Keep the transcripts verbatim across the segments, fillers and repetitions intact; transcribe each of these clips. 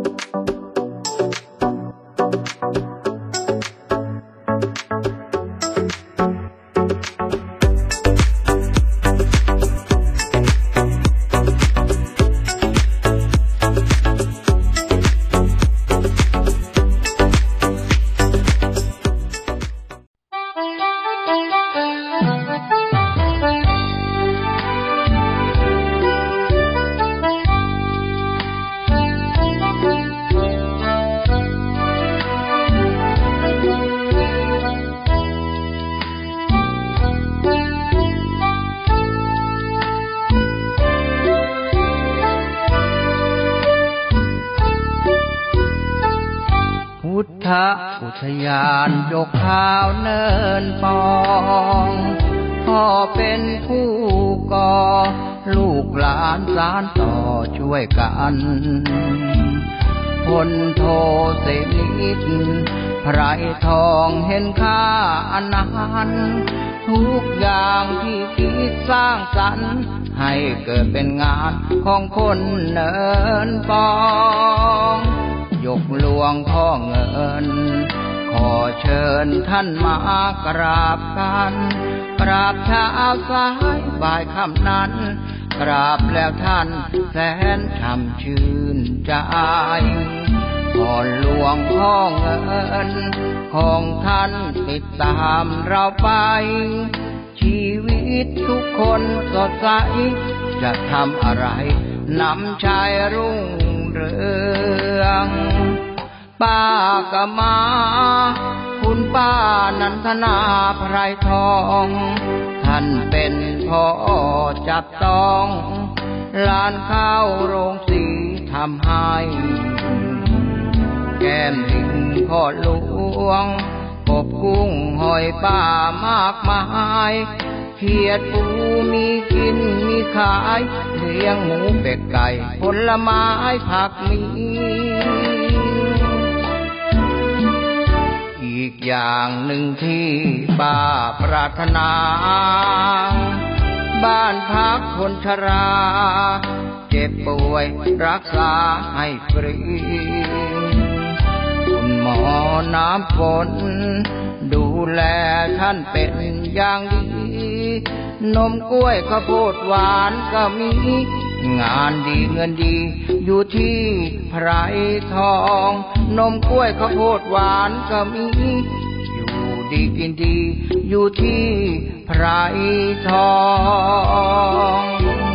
อุทยานยกขาวเนินปองพ่อเป็นผู้ก่อลูกหลานสานต่อช่วยกันพลโทเสนิทไพรทองเห็นค่าอนันต์ทุกอย่างที่คิดสร้างสรรค์ให้เกิดเป็นงานของคนเนินปองยกหลวงพ่อเงินขอเชิญท่านมากราบกันกราบเช้าสายบ่ายค่ำนั้นกราบแล้วท่านแสนช่ำชื่นใจก่อนหลวงพ่อเงินของท่านติดตามเราไปชีวิตทุกคนสดใสจะทำอะไรนำชายรุ่งเรืองป้าก็มาคุณป้านันทนาไพรทองท่านเป็นพ่อจับต้องลานข้าวโรงสีทำให้แก้มลิงพ่อหลวงกบกุ้งหอยป้ามากมายเขียดปูมีกินมีขายเลี้ยงหมูเป็ดไก่ผลไม้ผักมีอีกอย่างหนึ่งที่ป้าปรารถนาบ้านพักคนชราเจ็บป่วยรักษาให้ฟรีคุณหมอน้ำฝนดูแลท่านเป็นอย่างดีนมกล้วยข้าวโพดหวานก็มีงานดีเงินดีอยู่ที่ไพรทองนมกล้วยข้าวโพดหวานก็มีอยู่ดีกินดีอยู่ที่ไพรทอง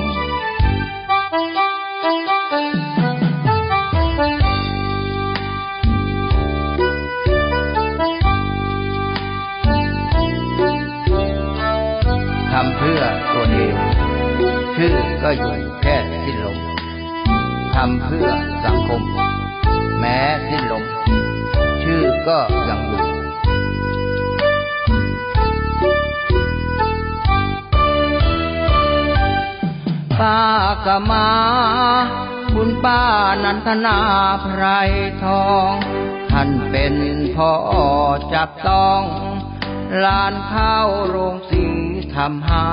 ทำเพื่อตัวเองชื่อก็อยู่แค่สิ้นลมทำเพื่อสังคมแม้สิ้นลมชื่อก็ยังอยู่ป้าก็มาคุณป้านันทนาไพรทองท่านเป็นพ่อจับต้องลานข้าวโรงสีทำให้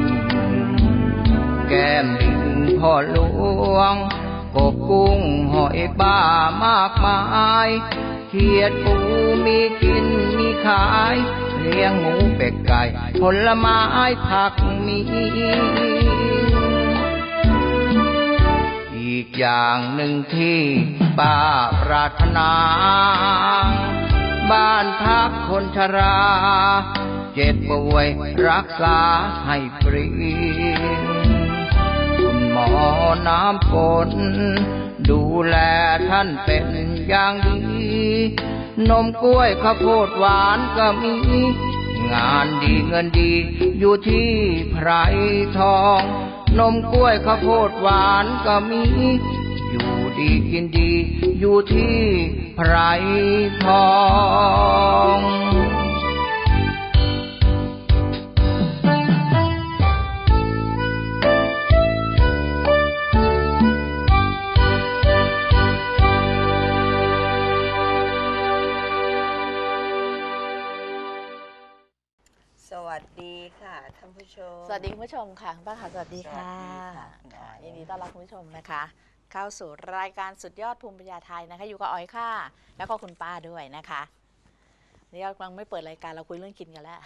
แก้มลิงพ่อหลวงกบกุ้งหอยป้ามากมายเขียดปูมีกินมีขายเลี้ยงหมูเป็ดไก่ผลไม้ผักมีอีกอย่างหนึ่งที่ป้าปรารถนาบ้านพักคนชราเจ็บป่วยรักษาให้ฟรีคุณหมอน้ำฝนดูแลท่านเป็นอย่างดีนมกล้วยข้าวโพดหวานก็มีงานดีเงินดีอยู่ที่ไพรทองนมกล้วยข้าวโพดหวานก็มีอยู่ดีกินดีอยู่ที่ไพรทองสวัสดีค่ะท่านผู้ชมสวัสดีคุณผู้ชมค่ะป้าค่ะสวัสดีค่ะยินดีต้อนรับคุณผู้ชมนะคะเข้าสู่รายการสุดยอดภูมิปัญญาไทยนะคะอยู่กับอ๋อยค่ะแล้วก็คุณป้าด้วยนะคะนี่เรากำลังไม่เปิดรายการเราคุยเรื่องกินกันแล้ว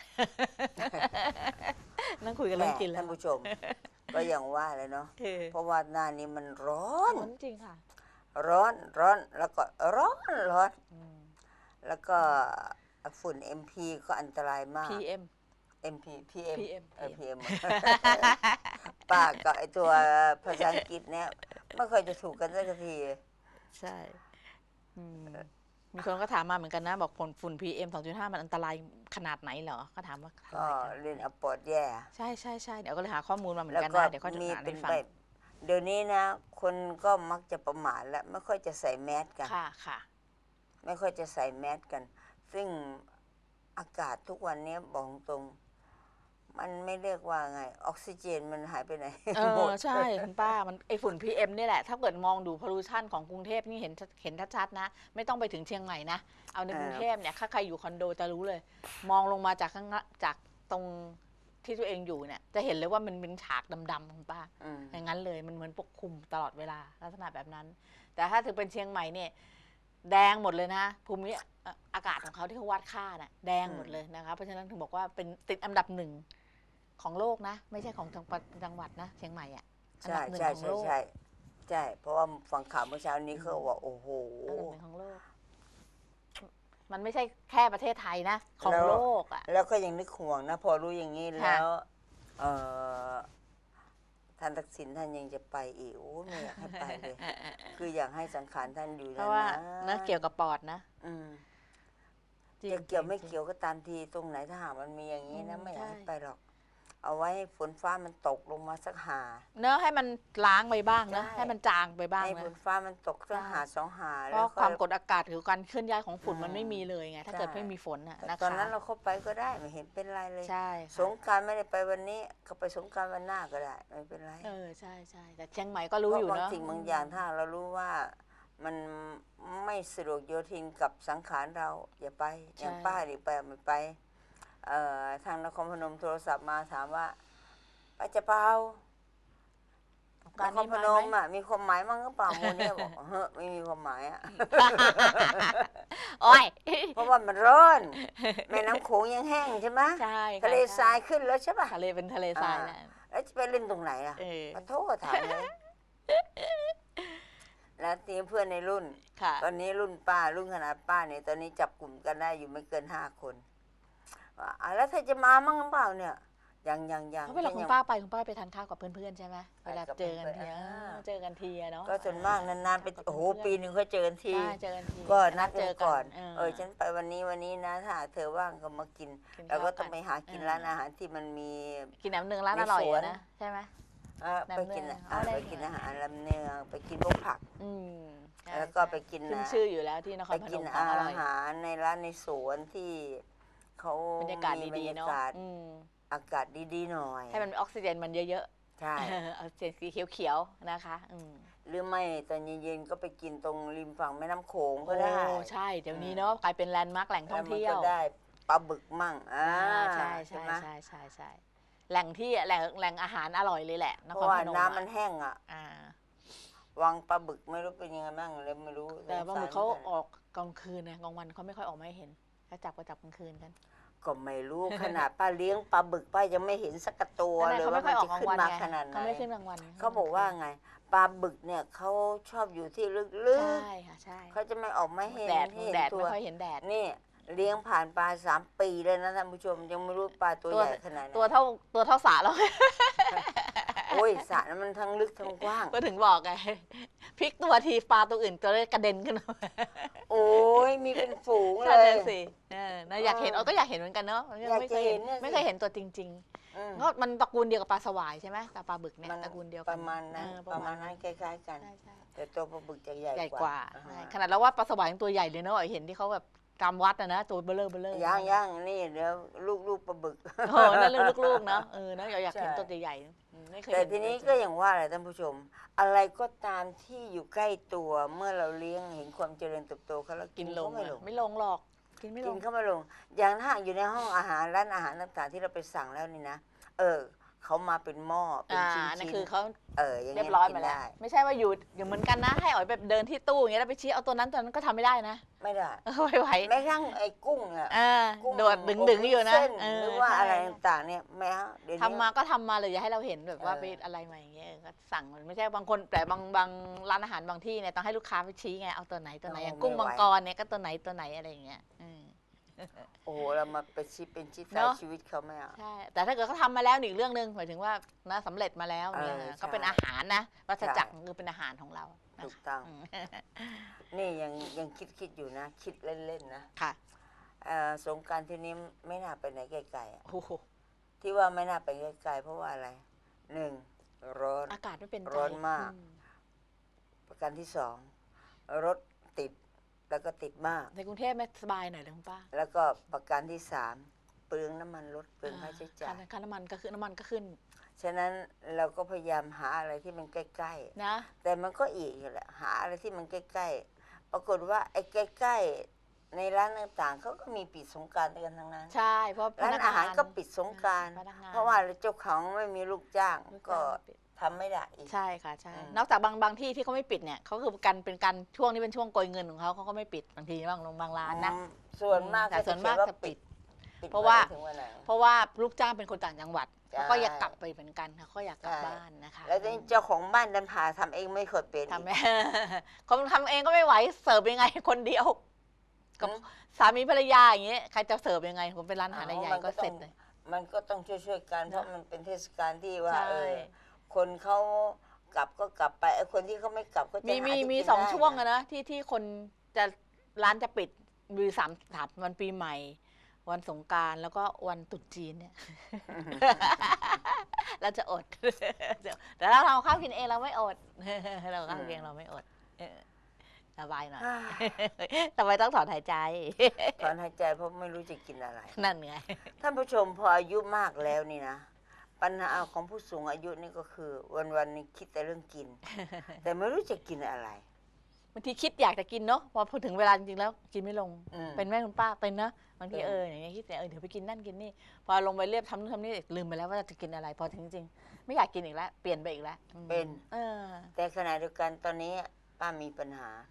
นั่งคุยกันเรื่องกินแล้วท่านผู้ชม ก็อย่างว่าเลยเนาะ เพราะว่าหน้านี้มันร้อนจริงค่ะร้อนร้อนแล้วก็ร้อนร้อนแล้วก็ฝุ่น เอ็ม พี ก็อันตรายมากพี เอ็มเอ็ม พี พี เอ็มพี เอ็มเออ พี เอ็ม ป้ากับไอตัวภาษาอังกฤษเนี่ยไม่ค่อยจะถูกกันสักทีใช่มีคนก็ถามมาเหมือนกันนะบอกฝุ่น พี เอ็ม สองจุดห้า มันอันตรายขนาดไหนเหรอก็ถามว่าก็เรียนอปอดแย่ใช่ใช่ใช่เดี๋ยวก็เลยหาข้อมูลมาเหมือนกันนะเดี๋ยวก็จะอ่านให้ฟังเดี๋ยวนี้นะคนก็มักจะประมาทและไม่ค่อยจะใส่แมสกันค่ะค่ะไม่ค่อยจะใส่แมสกัน ซึ่งอากาศทุกวันนี้บอกตรงมันไม่เรียกว่าไงออกซิเจนมันหายไปไหนเออใช่คุณป้ามันไอฝุ่น พี เอ็ม นี่แหละถ้าเกิดมองดูพอลูชันของกรุงเทพนี่เห็นเห็นชัดๆนะไม่ต้องไปถึงเชียงใหม่นะเอาในกรุงเทพเนี่ยถ้าใครอยู่คอนโดจะรู้เลยมองลงมาจากข้างจากตรงที่ตัวเองอยู่เนี่ยจะเห็นเลยว่ามันเป็นฉากดำๆคุณป้าอย่างนั้นเลยมันเหมือนปกคลุมตลอดเวลาลักษณะแบบนั้นแต่ถ้าถึงเป็นเชียงใหม่เนี่ยแดงหมดเลยนะภูมิอากาศของเขาที่เขาวัดค่าน่ะแดงหมดเลยนะคะเพราะฉะนั้นถึงบอกว่าเป็นติดอันดับหนึ่งของโลกนะไม่ใช่ของจังหวัดนะเชียงใหม่อ่ะอันดับหนึ่งของโลกใช่ใช่เพราะว่าฟังข่าวเมื่อเช้านี้เขาบอกโอ้โหอันดับหนึ่งของโลกมันไม่ใช่แค่ประเทศไทยนะของโลกอ่ะแล้วก็ยังนึกห่วงนะพอรู้อย่างนี้แล้วท่านทักษิณท่านยังจะไปอีกโอ้ไม่อยากให้ไปเลยคืออยากให้สังขารท่านอยู่เพราะว่านะเกี่ยวกับปอดนะจะเกี่ยวไม่เกี่ยวก็ตามทีตรงไหนถ้าหากมันมีอย่างนี้นะไม่อยากให้ไปหรอกเอาไว้ให้ฝนฟ้ามันตกลงมาสักหาเนอะให้มันล้างไปบ้างนะให้มันจางไปบ้างให้ฝนฟ้ามันตกสักหาสองหาเพราะความกดอากาศหรือการเคลื่อนย้ายของฝุ่นมันไม่มีเลยไงถ้าเกิดไม่มีฝนนะคะตอนนั้นเราเข้าไปก็ได้ไม่เห็นเป็นไรเลยใช่สงกรานต์ไม่ได้ไปวันนี้เขาไปสงกรานต์วันหน้าก็ได้ไม่เป็นไรเออใช่ใช่แต่เชียงใหม่ก็รู้อยู่เนาะบางสิ่งบางอย่างถ้าเรารู้ว่ามันไม่สะดวกโยทินกับสังขารเราอย่าไปอย่างป้าหรือไปไม่ไปทางนครพนมโทรศัพท์มาถามว่าไปจะเปล่านครพนมอ่ะมีความหมายมั้งก็เปล่าโมเนี่ยบอกเฮ้ยไม่มีความหมายอ่ะโอ้ยเพราะว่ามันร้อนแม่น้ำโขงยังแห้งใช่ไหมใช่ทะเลทรายขึ้นแล้วใช่ป่ะทะเลเป็นทะเลทรายแล้วจะไปเล่นตรงไหนอ่ะมาโทษถามเลยแล้วทีเพื่อนในรุ่นตอนนี้รุ่นป้ารุ่นขนาดป้าเนี่ยตอนนี้จับกลุ่มกันได้อยู่ไม่เกินห้าคนว่าแล้วเธอจะมามั่งหรือเปล่าเนี่ยยังยังยังเพราะเวลาคุณป้าไปคุณป้าไปทานข้าวกับเพื่อนๆใช่ไหมเวลาเจอกันทีเจอกันทีเนาะก็ส่วนมากนานๆไปโอ้โหปีหนึ่งก็เจอกันทีเจอกันทีก็นัดเจอก่อนเออฉันไปวันนี้วันนี้นะถ้าเธอว่างก็มากินแล้วก็ต้องไปหากินร้านอาหารที่มันมีกินน้ำเนืองร้านอร่อยนะใช่ไหมไปกินไปกินอาหารลำเนืองไปกินพวกผักแล้วก็ไปกินนะชื่ออยู่แล้วที่นครพนมไปกินอาหารในร้านในสวนที่เขาบรรยากาศดีๆเนาะอากาศดีๆหน่อยให้มันออกซิเจนมันเยอะๆใช่ออกซิเจนสีเขียวๆนะคะหรือไม่ตอนเย็นๆก็ไปกินตรงริมฝั่งแม่น้ำโขงก็ได้ใช่เดี๋ยวนี้เนาะกลายเป็นแลนด์มาร์คแหล่งท่องเที่ยวก็ได้ปลาบึกมั่งอ่าใช่ใช่ใช่ใช่ใช่แหล่งที่แหล่งแหล่งอาหารอร่อยเลยแหละเพราะว่าน้ำมันแห้งอ่ะวางปลาบึกไม่รู้เป็นยังไงบ้างเลยไม่รู้แต่ปลาบึกเขาออกกลางคืนนะกลางวันเขาไม่ค่อยออกมาให้เห็นถ้าจับก็จับกลางคืนกันก็ไม่รู้ขนาดป้าเลี้ยงปลาบึกป้ายังไม่เห็นสักตัวเลยว่ามันจะขึ้นมาขนาดไหนเขาไม่ขึ้นกลางวันเขาบอกว่าไงปลาบึกเนี่ยเขาชอบอยู่ที่ลึกๆใช่ค่ะใช่เขาจะไม่ออกมาเห็นแดดแดดไม่ค่อยเห็นแดดนี่เลี้ยงผ่านปลาสามปีเลยนะท่านผู้ชมยังไม่รู้ปลาตัวใหญ่ขนาดไหนตัวเท่าตัวเท่าสระแล้วโอ้ยสระนั้นมันทั้งลึกทั้งกว้างก็ถึงบอกไงพลิกตัวทีปลาตัวอื่นตัวกระเด็นขึ้นโอ้ยมีเป็นฝูงเลยใช่สินะอยากเห็นก็อยากเห็นเหมือนกันเนาะไม่เคยเห็นไม่เคยเห็นตัวจริงๆเพราะมันตระกูลเดียวกับปลาสวายใช่ไหมแต่ปลาบึกเนี่ยตระกูลเดียวกันประมาณนั้นประมาณนั้นคล้ายๆกันแต่ตัวปลาบึกจะใหญ่กว่าขนาดแล้วว่าปลาสวายตัวใหญ่เลยเนาะเห็นที่เขาแบบกำวัดนะนะตัวเบลอเบลอย่างย่างนี่เดี๋ยวลูกลูกปลาบึกโอ้นั่นเรื่องลูกๆเนาะเออนะอยากเห็นตัวใหญ่แต่ทีนี้ก็อย่างว่าแหละท่านผู้ชมอะไรก็ตามที่อยู่ใกล้ตัวเมื่อเราเลี้ยงเห็นความเจริญเติบโตเขาแล้วกินลงไม่ลงไม่ลงหรอกกินไม่ลงกินเข้าไม่ลงอย่างถ้าอยู่ในห้องอาหารร้านอาหารต่างๆที่เราไปสั่งแล้วนี่นะเออเขามาเป็นหม้อเป็นอ่าชิ้นอันนั่นๆคือเขาเอออย่างเรียเงี้ยบร้อยกิมาน แล้วได้ไม่ใช่ว่าอยู่อยู่เหมือนกันนะให้อ๋อยแบบเดินที่ตู้อย่างเงี้ยแล้วไปชี้เอาตัวนั้นตัวนั้นก็ทำไม่ได้นะไม่ได้เออไม่ไหวแม้กระทั่งไอ้กุ้งอ่ะอ่ากุ้งโดดดึงดึงๆอยู่นะเส้นเออหรือว่าใช่อะไรต่างๆเนี่ยแม้เดี๋ยวนี้ทำมาก็ทำมาเลยอย่าให้เราเห็นแบบว่าเออไปอะไรมาอย่างเงี้ยเออก็สั่งมันไม่ใช่บางคนแต่บางบางร้านอาหารบางที่เนี่ยต้องให้ลูกค้าไปชี้ไงเอาตัวไหนตัวไหนอย่างกุ้งมังกรเนี่ยก็ตัวไหนตัวไหนอะไรอย่างเงี้ยอืมโอ้โหเรามาไปชิปเป็นชิปเนใส่อะชีวิตเขาไม่เอาใช่แต่ถ้าเกิดเขาทำมาแล้วอีกเรื่องหนึ่งหมายถึงว่านะสำเร็จมาแล้วเนี่ยเออก็เป็นใช่อาหารนะวัฏจักรใช่คือเป็นอาหารของเรานะถูกต้องอืมนี่ยังยังคิดคิดอยู่นะ คิดเล่นๆนะค่ะเอ่อสงกรารที่นี้ไม่น่าไปไหนไกลๆอะโอ้โหที่ว่าไม่น่าไปไกลๆเพราะว่าอะไรหนึ่งร้อนอากาศไม่เป็นใจร้อนมากอืประการที่สองรถติดแล้วก็ติดมากในกรุงเทพไม่สบายหน่อยเลยคุณป้าแล้วก็ประการที่สามเปลืองน้ำมันรถเปลืองค่าใช้จ่ายค่าน้ำมันก็คือน้ำมันก็ขึ้นฉะนั้นเราก็พยายามหาอะไรที่มันใกล้ๆนะแต่มันก็อีกแหละหาอะไรที่มันใกล้ๆ ปรากฏว่าไอ้ใกล้ๆ ในร้านต่างๆเขาก็มีปิดสงกรารกันทั้งนั้นใช่เพราะพร้านนักอาหารงก็ปิดสงกรารพนักงนเพราะว่าเจ้าของไม่มีลูกจ้างลูกก็จ้างปิดทำไม่ได้อีกใช่ค่ะใช่อืมนอกจากบางบางที่ที่เขาไม่ปิดเนี่ยเขาคือกันเป็นการช่วงนี้เป็นช่วงโกยเงินของเขาเขาก็ไม่ปิดบางทีบางโรงบางร้านนะอืมส่วนมากแต่ส่วนมากจะปิดปิดเพราะว่าถึงวันไหนเพราะว่าลูกจ้างเป็นคนต่างจังหวัดใช่เขาก็อยากกลับไปเหมือนกันเขาก็อยากกลับใช่บ้านนะคะแล้วเจ้าของบ้านดันพาทำเองไม่เคยเป็นทำไม่ คนทำเองก็ไม่ไหวเสิร์ฟยังไงคนเดียวกับอืมสามีภรรยาอย่างเงี้ยใครจะเสิร์ฟยังไงผมเป็นร้านอาหารใหญ่ๆก็เสร็จเลยมันก็ต้องช่วยๆกันเพราะมันเป็นเทศกาลที่ว่าใช่เออคนเขากลับก็กลับไปไอ้คนที่เขาไม่กลับก็จะมีหามีที่มีกินสองได้ช่วงนะอะนะที่ที่คนจะร้านจะปิดมีสามสามวันปีใหม่ วันสงกรานต์แล้วก็วันตรุษจีนเนี่ย เราจะอด แต่เราทำข้าวกินเองเราไม่อด เราข้าวกินเองเราไม่อดเออสบายหน่อย ทำไมต้องถอนหายใจถอนหายใจเพราะไม่รู้จะกินอะไรนั่นไงท่านผู้ชมพออายุมากแล้วนี่นะปัญหาของผู้สูงอายุนี่ก็คือ วันๆนี้คิดแต่เรื่องกิน แต่ไม่รู้จะกินอะไรบางทีคิดอยากจะกินเนาะพอพอถึงเวลาจริงๆแล้วกินไม่ลงอืมเป็นแม่คุณป้าเป็นนะบางทีเป็นเอออย่างเงี้ยคิดแต่เออเดี๋ยวไปกินนั่นกินนี่พอลงไปเรียบทำนู่นทำนี่ลืมไปแล้วว่าจะกินอะไร พอถึงจริงๆไม่อยากกินอีกแล้วเปลี่ยนไปอีกแล้วอืมเป็นเออแต่ขณะเดียวกันตอนนี้ป้ามีปัญหา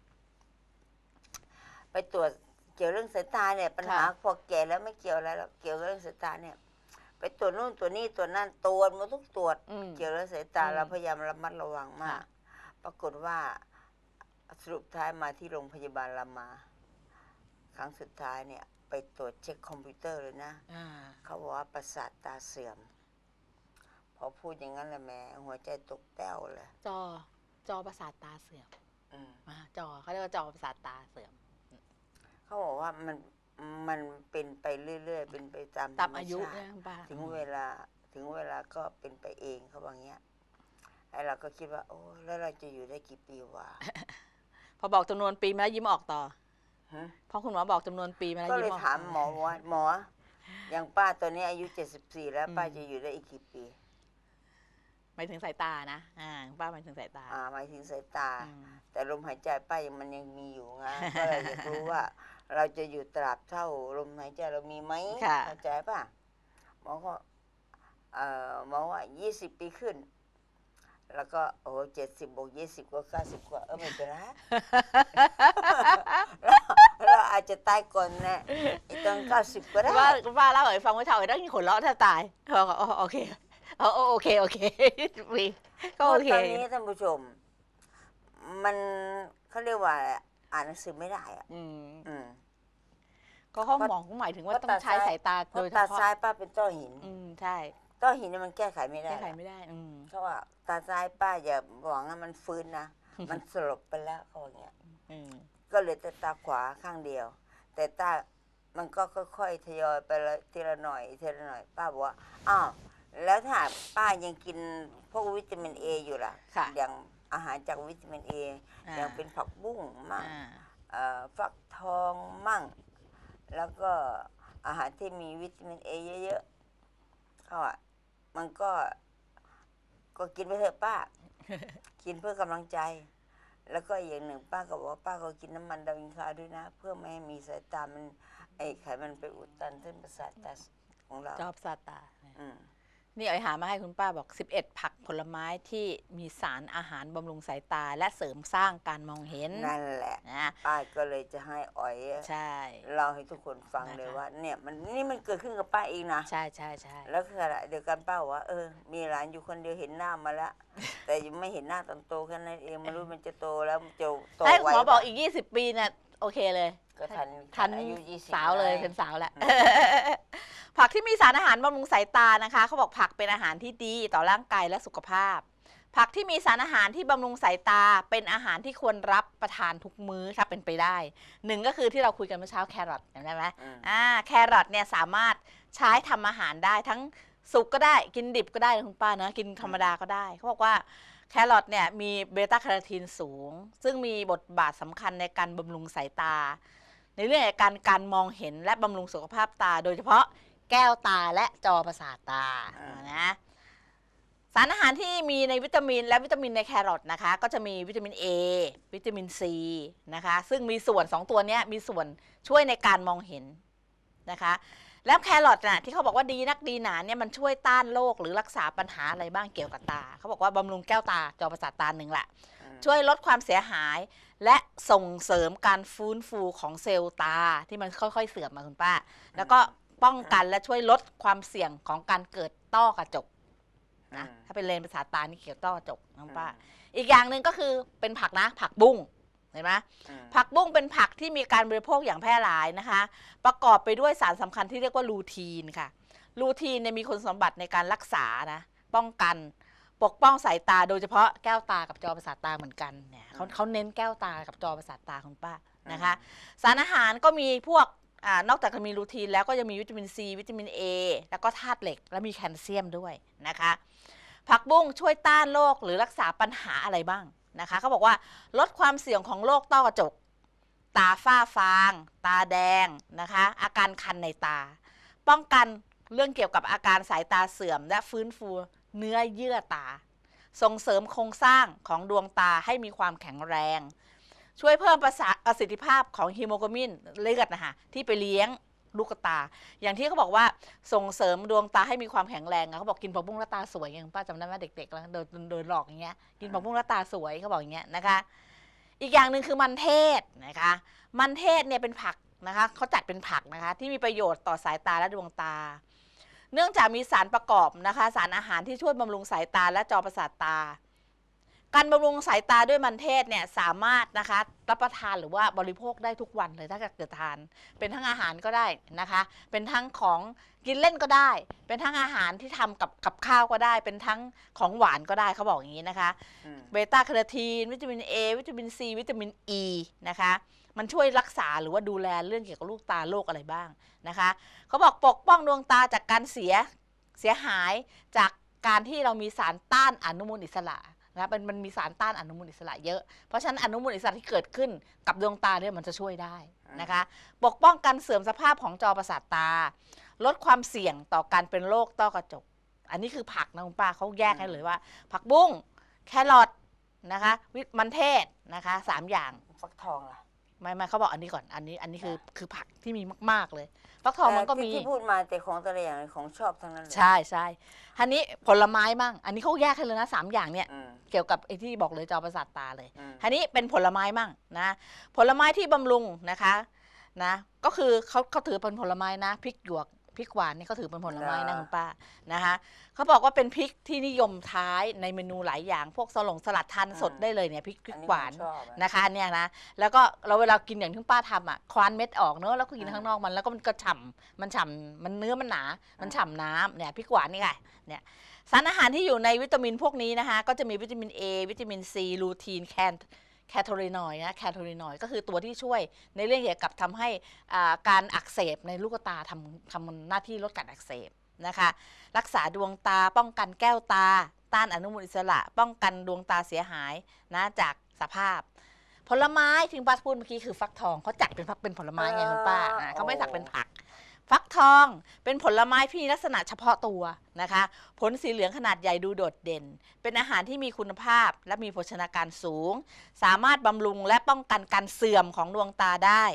ไปตรวจเกี่ยวเรื่องสายตาเนี่ย ปัญหาพอแก่แล้วไม่เกี่ยวอะไรหรอกเกี่ยวกับเรื่องสายตาเนี่ย ไปตรวจนู่นตรวจนี่ตรวจนั่นตรวจหมาทุกตรวจอืมเกี่ยวกับเรื่องสายตาอืมเราพยายามระมัดระวังมากค่ะปรากฏว่าสรุปท้ายมาที่โรงพยาบาลรามา ครั้งสุดท้ายเนี่ย ไปตรวจเช็คคอมพิวเตอร์เลยนะอ่าเขาบอกว่าประสาทตาเสื่อม พอพูดอย่างนั้นแหละแม่หัวใจตกแป้วเลยจอจอประสาทตาเสื่อมอืมอ่าจอเขาเรียกว่าจอประสาทตาเสื่อมเขาบอกว่ามันมันเป็นไปเรื่อยๆ เป็นไปตามตามธรรอายุชตินะคุณป้าถึงเวลาถึงเวลาก็เป็นไปเองเขาบอกเงี้ยไอ้เราก็คิดว่า โอ้แล้วเราจะอยู่ได้กี่ปีวะพอบอกจำนวนปีมาแล้วยิ้มออกต่อฮะเพราะคุณหมอบอกจำนวนปีมาแล้วก็ยิ้เลยมออกถามหมอว่าหมอ อย่างป้าตอนนี้อายุเจ็ดสิบสี่แล้วอืมป้าจะอยู่ได้อีกกี่ปีหมายถึงสายตานะอ่าคุณป้าหมายถึงสายตาอ่าหมายถึงสายตาอืมแต่ลมหายใจป้ายังมันยังมีอยู่ไง ก็เลยอยากรู้ว่า เราจะอยู่ตราบเท่าลมหายใจเรามีไหมค่ะเข้าใจป่ะหมอก็เอ่อหมอว่ายี่สิบปีขึ้น แล้วก็โอ้เจ็ดสิบบวกยี่สิบก็เก้าสิบกว่าเออไม่เป็นไร เราเราอาจจะตายก่อนนะไอ้ตอนเก้าสิบก็ได้ว่าคุณป้าเล่าให้ฟังว่าเท่าไหร่ต้องมีขนเลาะถ้าตายเขาบอกอ๋อโอเคอ๋อโอเคโอเคมีก็โอเคตอนนี้ท่านผู้ชม มันเขาเรียกว่าอะไรอ่านหนังสือไม่ได้อ่ะอืมอืมก็เขาหมองหมายถึงว่าต้องใช้สายตาเพโดราะยเฉตาพาะซ้ายป้าเป็นต้อหินอืมใช่ต้อหินเนี่ยมันแก้ไขไม่ได้แก้ไขไม่ได้อืมเขาว่าตาซ้ายป้าอย่าหวังว่ามันฟื้นนะ มันสลบไปแล้วเขาว่าอย่างเงี้ยอืมก็เหลยแต่ตาขวาข้างเดียว แต่ตา มันก็ค่อยๆทยอยไปละทีละหน่อยทีละหน่อย ป้าบอกว่า อ้าว แล้วถ้าป้ายังกินพวกวิตามินเออยู่ล่ะค่ะอย่างอาหารจากวิตามินเออ่าอย่างเป็นผักบุ้งมั่งอ่าเอ่อฟักทองมั่ง แล้วก็อาหารที่มีวิตามินเอเยอะๆเขาอะมันก็ ก็กินไปเถอะป้า กินเพื่อกำลังใจ แล้วก็อย่างหนึ่งป้าก็บอกว่าป้าก็กินน้ำมันดาวินคาด้วยนะ เพื่อไม่ให้มีสายตามันไอ้ไขมันไปอุดตันเส้นประสาทตาของเราจอบสาตาอืมนี่อ้อยหามาให้คุณป้าบอกสิบเอ็ดผักผลไม้ที่มีสารอาหารบำรุงสายตาและเสริมสร้างการมองเห็นนั่นแหละนะป้าก็เลยจะให้อ๋อยใช่เล่าให้ทุกคนฟังเลยว่าเนี่ยมันนี่มันเกิดขึ้นกับป้าเองนะใช่ใช่ใช่แล้วคืออะไรเดียวกันป้าว่าเออมีหลานอยู่คนเดียวเห็นหน้ามาแล้วแต่ยังไม่เห็นหน้าตอนโตแค่นั้นเองไม่รู้มันจะโตแล้วจะโตไวให้หมอบอกอีกยี่สิบปีเนี่ยโอเคเลยก็ทันทันอายุยี่สิบสาวเลยเป็นสาวแล้วผักที่มีสารอาหารบำรุงสายตานะคะเขาบอกผักเป็นอาหารที่ดีต่อร่างกายและสุขภาพผักที่มีสารอาหารที่บำรุงสายตาเป็นอาหารที่ควรรับประทานทุกมื้อถ้าเป็นไปได้หนึ่งก็คือที่เราคุยกันเมื่อเช้าแครอทเห็นไหมอ่าแครอทเนี่ยสามารถใช้ทำอาหารได้ทั้งสุกก็ได้กินดิบก็ได้คุณป้านะกินธรรมดาก็ได้เขาบอกว่าแครอทเนี่ยมีเบต้าแคโรทีนสูงซึ่งมีบทบาทสำคัญในการบำรุงสายตาในเรื่องการการมองเห็นและบำรุงสุขภาพตาโดยเฉพาะแก้วตาและจอประสาทตานะสารอาหารที่มีในวิตามินและวิตามินในแครอทนะคะก็จะมีวิตามิน A วิตามิน C นะคะซึ่งมีส่วนสองตัวนี้มีส่วนช่วยในการมองเห็นนะคะแล้วแครอทน่ะที่เขาบอกว่าดีนักดีหนาเนี่ยมันช่วยต้านโรคหรือรักษาปัญหาอะไรบ้างเกี่ยวกับตาเขาบอกว่าบำรุงแก้วตาจอประสาทตาหนึ่งแหละช่วยลดความเสียหายและส่งเสริมการฟื้นฟูของเซลล์ตาที่มันค่อยๆเสื่อมมาคุณป้าแล้วก็ป้องกันและช่วยลดความเสี่ยงของการเกิดต้อกระจกนะถ้าเป็นเลนส์ประสาทตานี่เกี่ยวต้อกระจกนะป้าอีกอย่างหนึ่งก็คือเป็นผักนะผักบุ้งเห็นไหมผักบุ้งเป็นผักที่มีการบริโภคอย่างแพร่หลายนะคะประกอบไปด้วยสารสำคัญที่เรียกว่าลูทีนค่ะลูทีนเนี่ยมีคุณสมบัติในการรักษานะป้องกันปกป้องสายตาโดยเฉพาะแก้วตากับจอประสาทตาเหมือนกันเนี่ยเขาเขาเน้นแก้วตากับจอประสาทตาคุณป้านะคะสารอาหารก็มีพวกอ่านอกจากจะมีลูทีนแล้วก็จะมีวิตามินซีวิตามิน A แล้วก็ธาตุเหล็กและมีแคลเซียมด้วยนะคะผักบุ้งช่วยต้านโรคหรือรักษาปัญหาอะไรบ้างนะคะเขาบอกว่าลดความเสี่ยงของโรคต้อกระจกตาฝ้าฟางตาแดงนะคะอาการคันในตาป้องกันเรื่องเกี่ยวกับอาการสายตาเสื่อมและฟื้นฟูเนื้อเยื่อตาส่งเสริมโครงสร้างของดวงตาให้มีความแข็งแรงช่วยเพิ่มประสิทธิภาพของฮีโมโกลบินเลือดนะคะที่ไปเลี้ยงลูกตาอย่างที่เขาบอกว่าส่งเสริมดวงตาให้มีความแข็งแรงเขาบอกกินผักบุ้งแล้วตาสวยอย่างป้าจำได้ไหมเด็กๆแล้วโดนโดนหลอกอย่างเงี้ยกินผักบุ้งแล้วตาสวยเขาบอกอย่างเงี้ยนะคะอีกอย่างหนึ่งคือมันเทศนะคะมันเทศเนี่ยเป็นผักนะคะเขาจัดเป็นผักนะคะที่มีประโยชน์ต่อสายตาและดวงตาเนื่องจากมีสารประกอบนะคะสารอาหารที่ช่วยบำรุงสายตาและจอประสาทตาการบำรุงสายตาด้วยมันเทศเนี่ยสามารถนะคะรับประทานหรือว่าบริโภคได้ทุกวันเลยถ้าเกิดทานเป็นทั้งอาหารก็ได้นะคะเป็นทั้งของกินเล่นก็ได้เป็นทั้งอาหารที่ทำกับกับข้าวก็ได้เป็นทั้งของหวานก็ได้เขาบอกอย่างนี้นะคะเบต้าแคโรทีนวิตามิน A วิตามิน C วิตามิน E นะคะมันช่วยรักษาหรือว่าดูแลเรื่องเกี่ยวกับลูกตาโรคอะไรบ้างนะคะเขาบอกปกป้องดวงตาจากการเสียเสียหายจากการที่เรามีสารต้านอนุมูลอิสระนะมันมันมีสารต้านอนุมูลอิสระเยอะเพราะฉะนั้นอนุมูลอิสระที่เกิดขึ้นกับดวงตาเนี่ยมันจะช่วยได้นะคะปกป้องการเสื่อมสภาพของจอประสาทตาลดความเสี่ยงต่อการเป็นโรคต้อกระจกอันนี้คือผักนะคุณป้าเขาแยกให้เลยว่าผักบุ้งแครอทนะคะมันเทศนะคะสามอย่างฟักทองล่ะไม่ไม่เขาบอกอันนี้ก่อนอันนี้อันนี้คือคือผักที่มีมากๆเลยฟักทองมันก็มีที่พูดมาแต่ของแต่ละอย่างของชอบทั้งนั้นเลยใช่ใช่อันนี้ผลไม้มั่งอันนี้เขาแยกให้เลยนะสามอย่างเนี่ยเกี่ยวกับไอ้ที่บอกเลยจอประสาทตาเลยอันนี้เป็นผลไม้มั่งนะผลไม้ที่บำรุงนะคะนะก็คือเขาเขาถือเป็นผลไม้นะพริกหยวกพริกหวานนี่เขาถือเป็นผลไม้นะคุณป้านะคะเขาบอกว่าเป็นพริกที่นิยมท้ายในเมนูหลายอย่างพวกสลงสลัดทานสดได้เลยเนี่ยพริกพริกหวานนะคะเนี่ยนะแล้วก็เราเวลากินอย่างที่ป้าทำอ่ะคว้านเม็ดออกเนอะแล้วก็กินข้างนอกมันแล้วก็มันก็ฉ่ำมันฉ่ำมันเนื้อมันหนามันฉ่ำน้ำเนี่ยพริกหวานนี่ไงเนี่ยสารอาหารที่อยู่ในวิตามินพวกนี้นะคะก็จะมีวิตามิน A วิตามิน C ลูทีนแคนแคโทรินอยด์นะแคโทรินอยด์ก็คือตัวที่ช่วยในเรื่องเกี่ยวกับทำให้การอักเสบในลูกตาทำทำหน้าที่ลดการอักเสบนะคะรักษาดวงตาป้องกันแก้วตาต้านอนุมูลอิสระป้องกันดวงตาเสียหายนะจากสภาพผลไม้ที่ป้าพูดเมื่อกี้คือฟักทองเขาจัดเป็นเป็นผลไม้ไงคุณป้าเขาไม่จัดเป็นผักฟักทองเป็นผลไม้ที่มีลักษณะเฉพาะตัวนะคะผลสีเหลืองขนาดใหญ่ดูโดดเด่นเป็นอาหารที่มีคุณภาพและมีโภชนาการสูงสามารถบำรุงและป้องกันการเสื่อมของดวงตาได้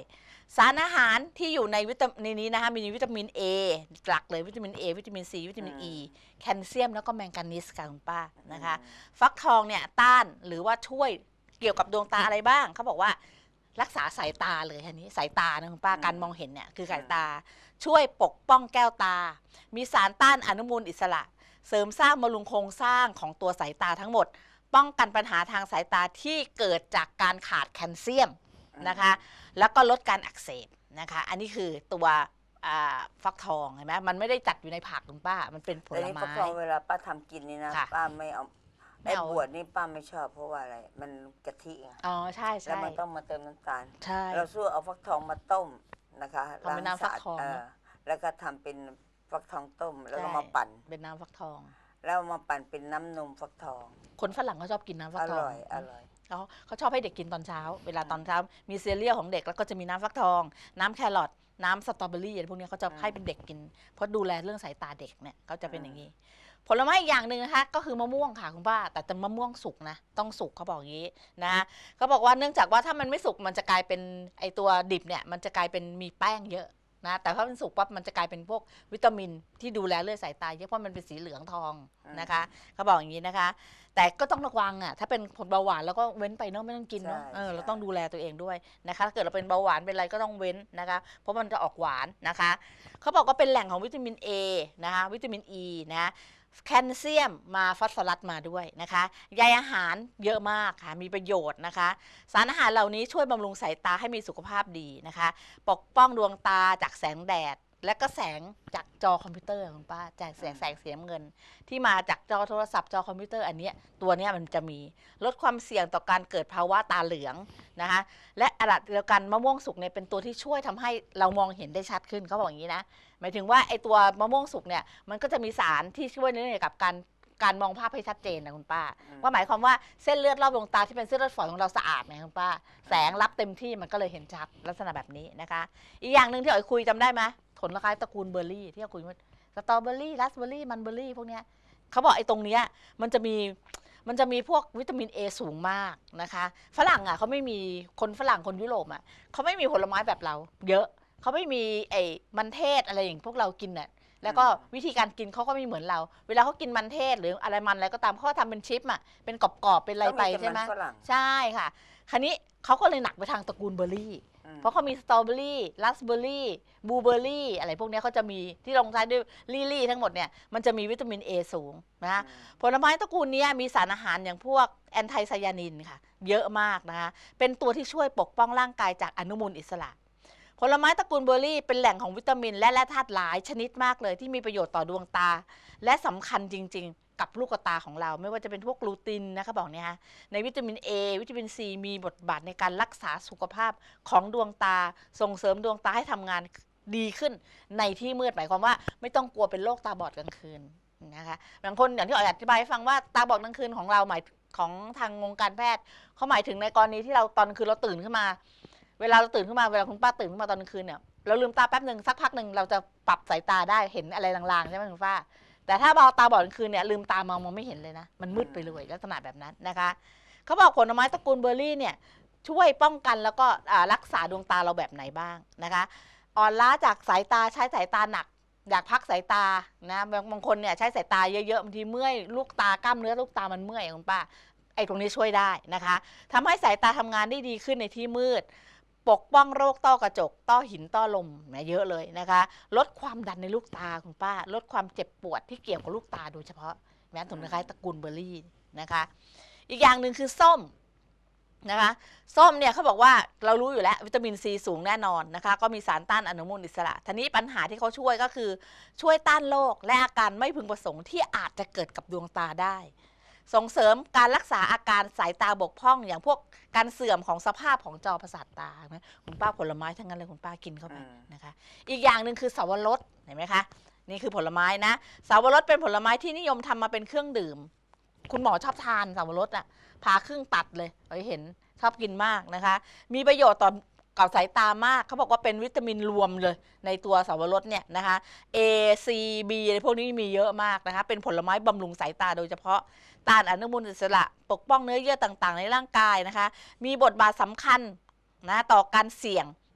สารอาหารที่อยู่ในวิตามินนี้นะคะมีวิตามิน A หลักเลยวิตามิน A วิตามิน C วิตามิน E แคลเซียมแล้วก็แมงกานีสค่ะคุณป้านะคะฟักทองเนี่ยต้านหรือว่าช่วยเกี่ยวกับดวงตาอะไรบ้างเขาบอกว่ารักษาสายตาเลยอันนี้สายตานะคุณป้าการมองเห็นเนี่ยคือสายตาช่วยปกป้องแก้วตามีสารต้านอนุมูลอิสระเสริมสร้างบำรุงโครงสร้างของตัวสายตาทั้งหมดป้องกันปัญหาทางสายตาที่เกิดจากการขาดแคลเซียมนะคะแล้วก็ลดการอักเสบนะคะอันนี้คือตัวฟักทองเห็นไหมมันไม่ได้จัดอยู่ในผักคุณป้ามันเป็นผลไม้ฟักทองเวลาป้าทำกินนี่นะป้าไม่เอาไอ้บวชนี่ป้าไม่ชอบเพราะว่าอะไรมันกะทิอ๋อใช่ใช่แล้วมันต้องมาเติมน้ำตาลใช่เราสู้เอาฟักทองมาต้มนะคะทำเป็นน้ำฟักทองแล้วก็ทำเป็นฟักทองต้มแล้วก็มาปั่นเป็นน้ำฟักทองแล้วมาปั่นเป็นน้ำนมฟักทองคนฝรั่งเขาชอบกินน้ำฟักทองอร่อยอร่อยเขาเขาชอบให้เด็กกินตอนเช้าเวลาตอนเช้ามีเซเรียลของเด็กแล้วก็จะมีน้ำฟักทองน้ำแครอทน้ำสตรอเบอรี่อะไรพวกนี้เขาจะให้เป็นเด็กกินเพราะดูแลเรื่องสายตาเด็กเนี่ยเขาจะเป็นอย่างนี้ผลไม้อีกอย่างหนึ่งนะคะก็คือมะม่วงค่ะคุณป้าแต่เป็นมะม่วงสุกนะต้องสุกเขาบอกอย่างนี้นะเขาบอกว่าเนื่องจากว่าถ้ามันไม่สุกมันจะกลายเป็นไอตัวดิบเนี่ยมันจะกลายเป็นมีแป้งเยอะนะแต่ถ้ามันสุกปั๊บมันจะกลายเป็นพวกวิตามินที่ดูแลเรื่องสายตาเยอะเพราะมันเป็นสีเหลืองทองนะคะเขาบอกอย่างนี้นะคะแต่ก็ต้องระวังอ่ะถ้าเป็นผลเบาหวานแล้วก็เว้นไปเนาะไม่ต้องกินเนาะเออเราต้องดูแลตัวเองด้วยนะคะถ้าเกิดเราเป็นเบาหวานเป็นอะไรก็ต้องเว้นนะคะเพราะมันจะออกหวานนะคะเขาบอกว่าเป็นแหล่งของวิตามิน A นะคะวิตามิน E นะแคลเซียมมาฟอสฟอรัสมาด้วยนะคะใยอาหารเยอะมากค่ะมีประโยชน์นะคะสารอาหารเหล่านี้ช่วยบำรุงสายตาให้มีสุขภาพดีนะคะปกป้องดวงตาจากแสงแดดและก็แสงจากจอคอมพิวเตอร์คุณป้าจากแสงแสงสีน้ำเงินที่มาจากจอโทรศัพท์จอคอมพิวเตอร์อันนี้ตัวนี้มันจะมีลดความเสี่ยงต่อการเกิดภาวะตาเหลืองนะคะและอันเดียวกันมะม่วงสุกเนี่ยเป็นตัวที่ช่วยทำให้เรามองเห็นได้ชัดขึ้นเขาบอกอย่างนี้นะหมายถึงว่าไอตัวมะม่วงสุกเนี่ยมันก็จะมีสารที่ช่วยในเรื่องกับการการมองภาพให้ชัดเจนนะคุณป้าว่าหมายความว่าเส้นเลือดรอบดวงตาที่เป็นเส้นเลือดฝอยของเราสะอาดไหมคุณป้าแสงรับเต็มที่มันก็เลยเห็นชัดลักษณะแบบนี้นะคะอีกอย่างหนึ่งที่อ๋อยคุยจำได้ไหมผลคล้ายตระกูลเบอร์รี่ที่เราคุยว่าสตรอเบอร์รี่ราสเบอร์รี่มันเบอร์รี่พวกเนี้ยเขาบอกไอ้ตรงเนี้ยมันจะมีมันจะมีพวกวิตามิน A สูงมากนะคะฝรั่งอ่ะเขาไม่มีคนฝรั่งคนยุโรปอ่ะเขาไม่มีผลไม้แบบเราเยอะเขาไม่มีไอ้มันเทศอะไรอย่างพวกเรากินน่ะแล้วก็วิธีการกินเขาก็ไม่เหมือนเราเวลาเขากินมันเทศหรืออะไรมันอะไรก็ตามเขาทำเป็นชิปอ่ะเป็นกรอบๆเป็นอะไรไปใช่ไหมใช่ค่ะคราวนี้เขาก็เลยหนักไปทางตระกูลเบอร์รี่เพราะเขามีสตรอเบอรี่ราสเบอร์รี่บลูเบอร์รี่อะไรพวกนี้เขาจะมีที่ลงท้ายด้วยลี่ลี่ทั้งหมดเนี่ยมันจะมีวิตามิน A สูงนะผลไม้ตระกูลนี้มีสารอาหารอย่างพวกแอนไทไซยานินค่ะเยอะมากนะคะเป็นตัวที่ช่วยปกป้องร่างกายจากอนุมูลอิสระผลไม้ตระกูลเบอร์รี่เป็นแหล่งของวิตามินและแร่ธาตุหลายชนิดมากเลยที่มีประโยชน์ต่อดวงตาและสำคัญจริงๆกับลูกตาของเราไม่ว่าจะเป็นพวกกลูตินนะคะบอกเนี่ยในวิตามิน A วิตามิน C มีบทบาทในการรักษาสุขภาพของดวงตาส่งเสริมดวงตาให้ทำงานดีขึ้นในที่มืดหมายความว่าไม่ต้องกลัวเป็นโรคตาบอดกลางคืนนะคะบางคนอย่างที่อธิบายให้ฟังว่าตาบอดกลางคืนของเราหมายของทางวงการแพทย์เขาหมายถึงในกรณีที่เราตอนคืนเราตื่นขึ้นมาเวลาเราตื่นขึ้นมาเวลาคุณป้าตื่นขึ้นมาตอนกลางคืนเนี่ยเราลืมตาแป๊บหนึ่งสักพักหนึ่งเราจะปรับสายตาได้เห็นอะไรลางๆใช่ไหมคุณป้าแต่ถ้าเราตาบอดกลางคืนเนี่ยลืมตามองมองไม่เห็นเลยนะมันมืดไปเลยลักษณะแบบนั้นนะคะเขาบอกผลไม้ตระกูลเบอร์รี่เนี่ยช่วยป้องกันแล้วก็รักษาดวงตาเราแบบไหนบ้างนะคะอ่อนล้าจากสายตาใช้สายตาหนักอยากพักสายตานะบางคนเนี่ยใช้สายตาเยอะๆบางทีเมื่อยลูกตากล้ามเนื้อลูกตามันเมื่อยคุณป้าไอ้ตรงนี้ช่วยได้นะคะทำให้สายตาทำงานได้ดีขึ้นในที่มืดปกป้องโรคต้อกระจกต้อหินต้อลมนะเยอะเลยนะคะลดความดันในลูกตาคุณป้าลดความเจ็บปวดที่เกี่ยวกับลูกตาโดยเฉพาะแม้ถึงคล้ายตระกูลเบอร์รี่นะคะอีกอย่างหนึ่งคือส้มนะคะส้มเนี่ยเขาบอกว่าเรารู้อยู่แล้ววิตามินซีสูงแน่นอนนะคะก็มีสารต้านอนุมูลอิสระทีนี้ปัญหาที่เขาช่วยก็คือช่วยต้านโรคและอาการไม่พึงประสงค์ที่อาจจะเกิดกับดวงตาได้ส่งเสริมการรักษาอาการสายตาบกพร่องอย่างพวกการเสื่อมของสภาพของจอประสาทตาไหมคุณป้าผลไม้ทั้งนั้นเลยคุณป้ากินเข้าไปนะคะอีกอย่างหนึ่งคือสาวรสเห็นไหมคะนี่คือผลไม้นะสาวรสเป็นผลไม้ที่นิยมทำมาเป็นเครื่องดื่มคุณหมอชอบทานสาวรสอ่ะผ่าครึ่งตัดเลยเราเห็นชอบกินมากนะคะมีประโยชน์ต่อกับสายตามากเขาบอกว่าเป็นวิตามินรวมเลยในตัวสาวรสเนี่ยนะคะ A C B อะไรพวกนี้มีเยอะมากนะคะเป็นผลไม้บำรุงสายตาโดยเฉพาะต้านอนุมูลอิสระปกป้องเนื้อเยื่อต่างๆในร่างกายนะคะมีบทบาทสำคัญนะต่อการเสี่ยง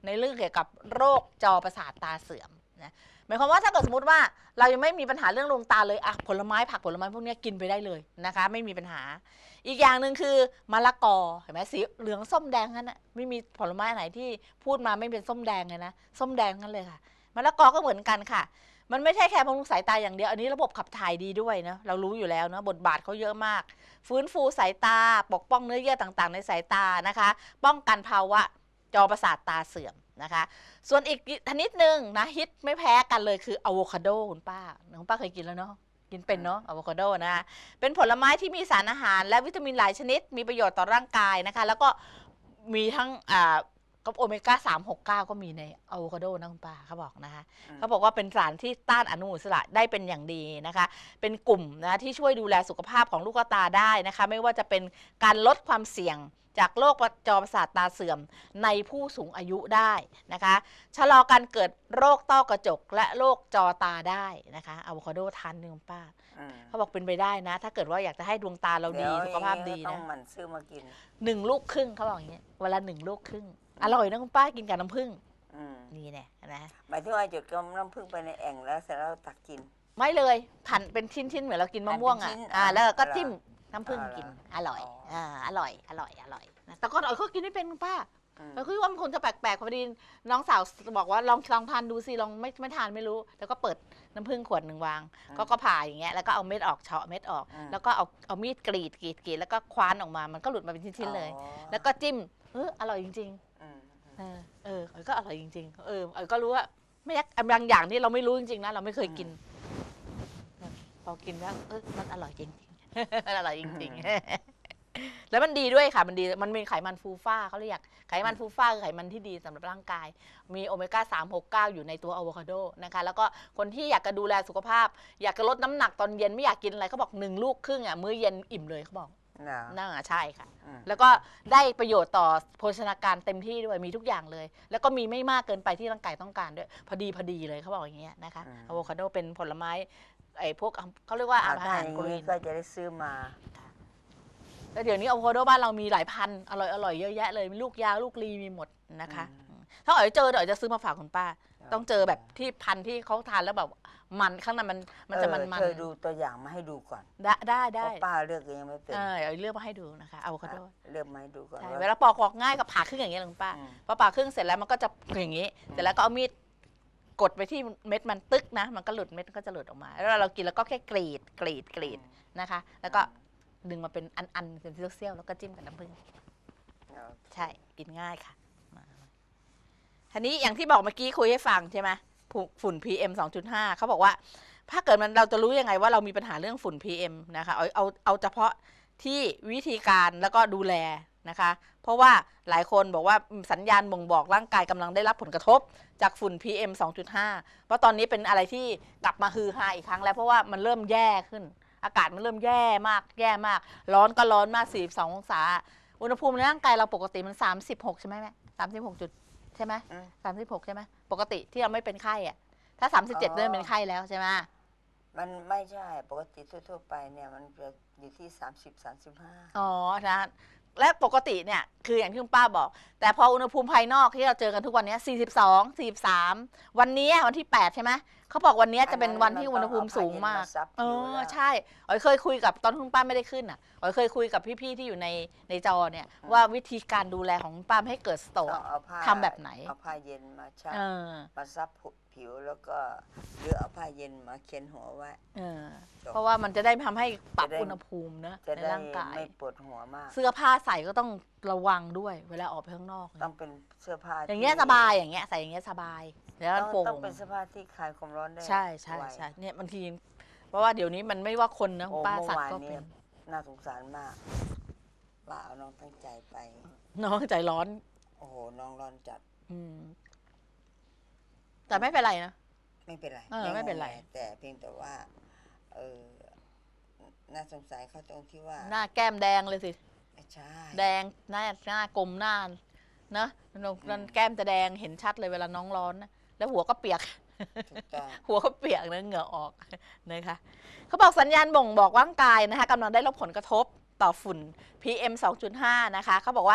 ในเรื่องเกี่ยวกับโรคจอประสาทตาเสื่อมนะหมายความว่าถ้าเกิดสมมติว่าเรายังไม่มีปัญหาเรื่องดวงตาเลยอะผลไม้ผักผลไม้พวกนี้กินไปได้เลยนะคะไม่มีปัญหาอีกอย่างหนึ่งคือมะละกอเห็นไหมสีเหลืองส้มแดงนั่นนะไม่มีผลไม้ไหนที่พูดมาไม่เป็นส้มแดงเลยนะส้มแดงนั่นเลยค่ะมะละกอก็เหมือนกันค่ะมันไม่ใช่แค่บำรุงสายตาอย่างเดียวอันนี้ระบบขับถ่ายดีด้วยนะเรารู้อยู่แล้วนะบทบาทเขาเยอะมากฟื้นฟูสายตาปกป้องเนื้อเยื่อต่างๆในสายตานะคะป้องกันภาวะจอประสาทตาเสื่อมนะคะส่วนอีกชนิดหนึ่งนะฮิตไม่แพ้กันเลยคืออะโวคาโดคุณป้าคุณป้าเคยกินแล้วเนาะกินเป็นเนาะอะโวคาโดนะเป็นผลไม้ที่มีสารอาหารและวิตามินหลายชนิดมีประโยชน์ต่อร่างกายนะคะแล้วก็มีทั้งอ่ากับโอเมก้าสาม หก เก้าก็มีในอะโวคาโดนะคุณป้าเขาบอกนะคะเขาบอกว่าเป็นสารที่ต้านอนุมูลอิสระได้เป็นอย่างดีนะคะเป็นกลุ่มนะที่ช่วยดูแลสุขภาพของลูกตาได้นะคะไม่ว่าจะเป็นการลดความเสี่ยงจากโรคจอประสาทตาเสื่อมในผู้สูงอายุได้นะคะชะลอการเกิดโรคต้อกระจกและโรคจอตาได้นะคะอะโวคาโดทานหนึ่งป้าเขาบอกเป็นไปได้นะถ้าเกิดว่าอยากจะให้ดวงตาเราดีสุขภาพดีนะต้องหมั่นซื้อมากินหนึ่งลูกครึ่งเขาบอกอย่างเงี้ยเวลาหนึ่งลูกครึ่งอร่อยนะคุณป้ากินกับน้ำผึ้งนี่แน่นะหมายถึงว่าจุดก็น้ำผึ้งไปในแอ่งแล้วเสร็จแล้วตักกินไม่เลยหั่นเป็นชิ้นๆเหมือนเรากินมะม่วงอ่ะอ่าแล้วก็จิ้มน้ำผึ้งกินอร่อยอ่าอร่อยอร่อยอร่อยนะแต่ก่อนเราเขากินไม่เป็นป้าเราคิดว่ามันคงจะแปลกๆพอดีน้องสาวบอกว่าลองลองทานดูสิลองไม่ไม่ทานไม่รู้แล้วก็เปิดน้ำผึ้งขวดหนึ่งวางก็ก็ผ่าอย่างเงี้ยแล้วก็เอาเม็ดออกเฉาะเม็ดออกแล้วก็เอาเอามีดกรีดกรีดกรีดแล้วก็คว้านออกมามันก็หลุดมาเป็นชิ้นๆเลยแล้วก็จิ้มเอออร่อยจริงๆเออเออก็อร่อยจริงๆเออเออก็รู้ว่าไม่ยักบางอย่างที่เราไม่รู้จริงๆนะเราไม่เคยกินพอกินแล้วเออมันอร่อยจริงๆมันอร่อยจริงๆแล้วมันดีด้วยค่ะมันดีมันมีไขมันฟูฟ้าเขาเรียกไขมันฟูฟ้าคือไขมันที่ดีสำหรับร่างกายมีโอเมก้าสาม หก เก้าอยู่ในตัวอะโวคาโดนะคะแล้วก็คนที่อยากจะดูแลสุขภาพอยากจะลดน้ำหนักตอนเย็นไม่อยากกินอะไรเขาบอกหนึ่งลูกครึ่งอ่ะมื้อเย็นอิ่มเลยเขาบอกน่าใช่ค่ะแล้วก็ได้ประโยชน์ต่อโภชนาการเต็มที่ด้วยมีทุกอย่างเลยแล้วก็มีไม่มากเกินไปที่ร่างกายต้องการด้วยพอดีพอดีเลยเขาบอกอย่างเงี้ยนะคะอะโวคาโดเป็นผลไม้ไอ้พวกเขาเรียกว่าอาหารกรีนก็จะได้ซื้อมาแล้วเดี๋ยวนี้อะโวคาโดบ้านเรามีหลายพันอร่อยอร่อยเยอะแยะเลยมีลูกยาวลูกลีมีหมดนะคะถ้าอ๋อยเจอเดี๋ยวจะซื้อมาฝากคุณป้าต้องเจอแบบที่พันที่เขาทานแล้วแบบมันข้างในมันมันจะมันมันเคยดูตัวอย่างมาให้ดูก่อนได้ได้ได้ป้าเลือกยังไม่เป็นเออเลือกมาให้ดูนะคะอะโวคาโดเลือกมาให้ดูก่อนเวลาปอกออกง่ายกับผ่าครึ่งอย่างเงี้ยคุณป้าพอผ่าครึ่งเสร็จแล้วมันก็จะอย่างงี้เสร็จแล้วก็เอามีดกดไปที่เม็ดมันตึกนะมันก็หลุดเม็ดก็จะหลุดออกมาแล้วเรากินแล้วก็แค่กรีดกรีดกรีดนะคะแล้วก็ดึงมาเป็นอันๆเป็นเซี่ยวๆแล้วก็จิ้มกับน้ำผึ้งใช่กินง่ายค่ะทีนี้อย่างที่บอกเมื่อกี้คุยให้ฟังใช่ไหมฝุ่น พี เอ็ม สองจุดห้า เขาบอกว่าถ้าเกิดมันเราจะรู้ยังไงว่าเรามีปัญหาเรื่องฝุ่น พี เอ็ม นะคะเอาเอาเอาเฉพาะที่วิธีการแล้วก็ดูแลนะคะเพราะว่าหลายคนบอกว่าสัญญาณบ่งบอกร่างกายกำลังได้รับผลกระทบจากฝุ่น พี เอ็ม สองจุดห้า เพราะตอนนี้เป็นอะไรที่กลับมาฮือฮาอีกครั้งแล้วเพราะว่ามันเริ่มแย่ขึ้นอากาศมันเริ่มแย่มากแย่มากร้อนก็ร้อนมากสี่สิบสององศาอุณหภูมิในร่างกายเราปกติมันสามสิบหกใช่ไหมแม่สามสิบหกจุดใช่ไหมสามสิบหกใช่ไหมปกติที่เราไม่เป็นไข้อะถ้าสามสิบเจ็ดเริ่มเป็นไข้แล้วใช่ไหมมันไม่ใช่ปกติทั่วๆไปเนี่ยมันจะอยู่ที่สามสิบ สามสิบห้าอ๋อนะและปกติเนี่ยคืออย่างที่คุณป้าบอกแต่พออุณหภูมิภายนอกที่เราเจอกันทุกวันนี้สี่สิบสอง สี่สิบสามวันนี้วันที่แปดใช่ไหมเขาบอกวันนี้จะเป็นวันที่อุณหภูมิสูงมากเออใช่อ๋อยเคยคุยกับตอนคุณป้าไม่ได้ขึ้นอ่ะอ๋อยเคยคุยกับพี่ๆที่อยู่ในในจอเนี่ยว่าวิธีการดูแลของคุณป้าให้เกิดสโตรกทำแบบไหนเอาผ้าเย็นมาชับมาซับผิวแล้วก็หรือเอาผ้าเย็นมาเคียนหัวไว้เพราะว่ามันจะได้ทำให้ปรับอุณหภูมินะในร่างกายไม่ปวดหัวมากเสื้อผ้าใส่ก็ต้องระวังด้วยเวลาออกไปข้างนอกต้องเป็นเสื้อผ้าอย่างเงี้ยสบายอย่างเงี้ยใส่อย่างเงี้ยสบายแล้วโปร่งต้องเป็นเสื้อผ้าที่คลายความร้อนได้ใช่ใช่ใช่เนี่ยบางทีเพราะว่าเดี๋ยวนี้มันไม่ว่าคนนะป้าสัตว์ก็เป็นน่าสงสารมากว่าเอาน้องตั้งใจไปน้องใจร้อนโอ้โหน้องร้อนจัดอืมแต่ไม่เป็นไรนะไม่เป็นไรไม่เป็นไรแต่เพียงแต่ว่าเออน่าสงสัยเขาตรงที่ว่าหน้าแก้มแดงเลยสิใช่แดงหน้าหน้ากลมหน้านะนั่นแก้มจะแดงเห็นชัดเลยเวลาน้องร้อนนะแล้วหัวก็เปียกหัวก็เปียกนะเหงื่อออกนะคะเขาบอกสัญญาณบ่งบอกร่างกายนะคะกำลังได้รับผลกระทบต่อฝุ่น พี เอ็ม สองจุดห้า นะคะเขาบอกว่า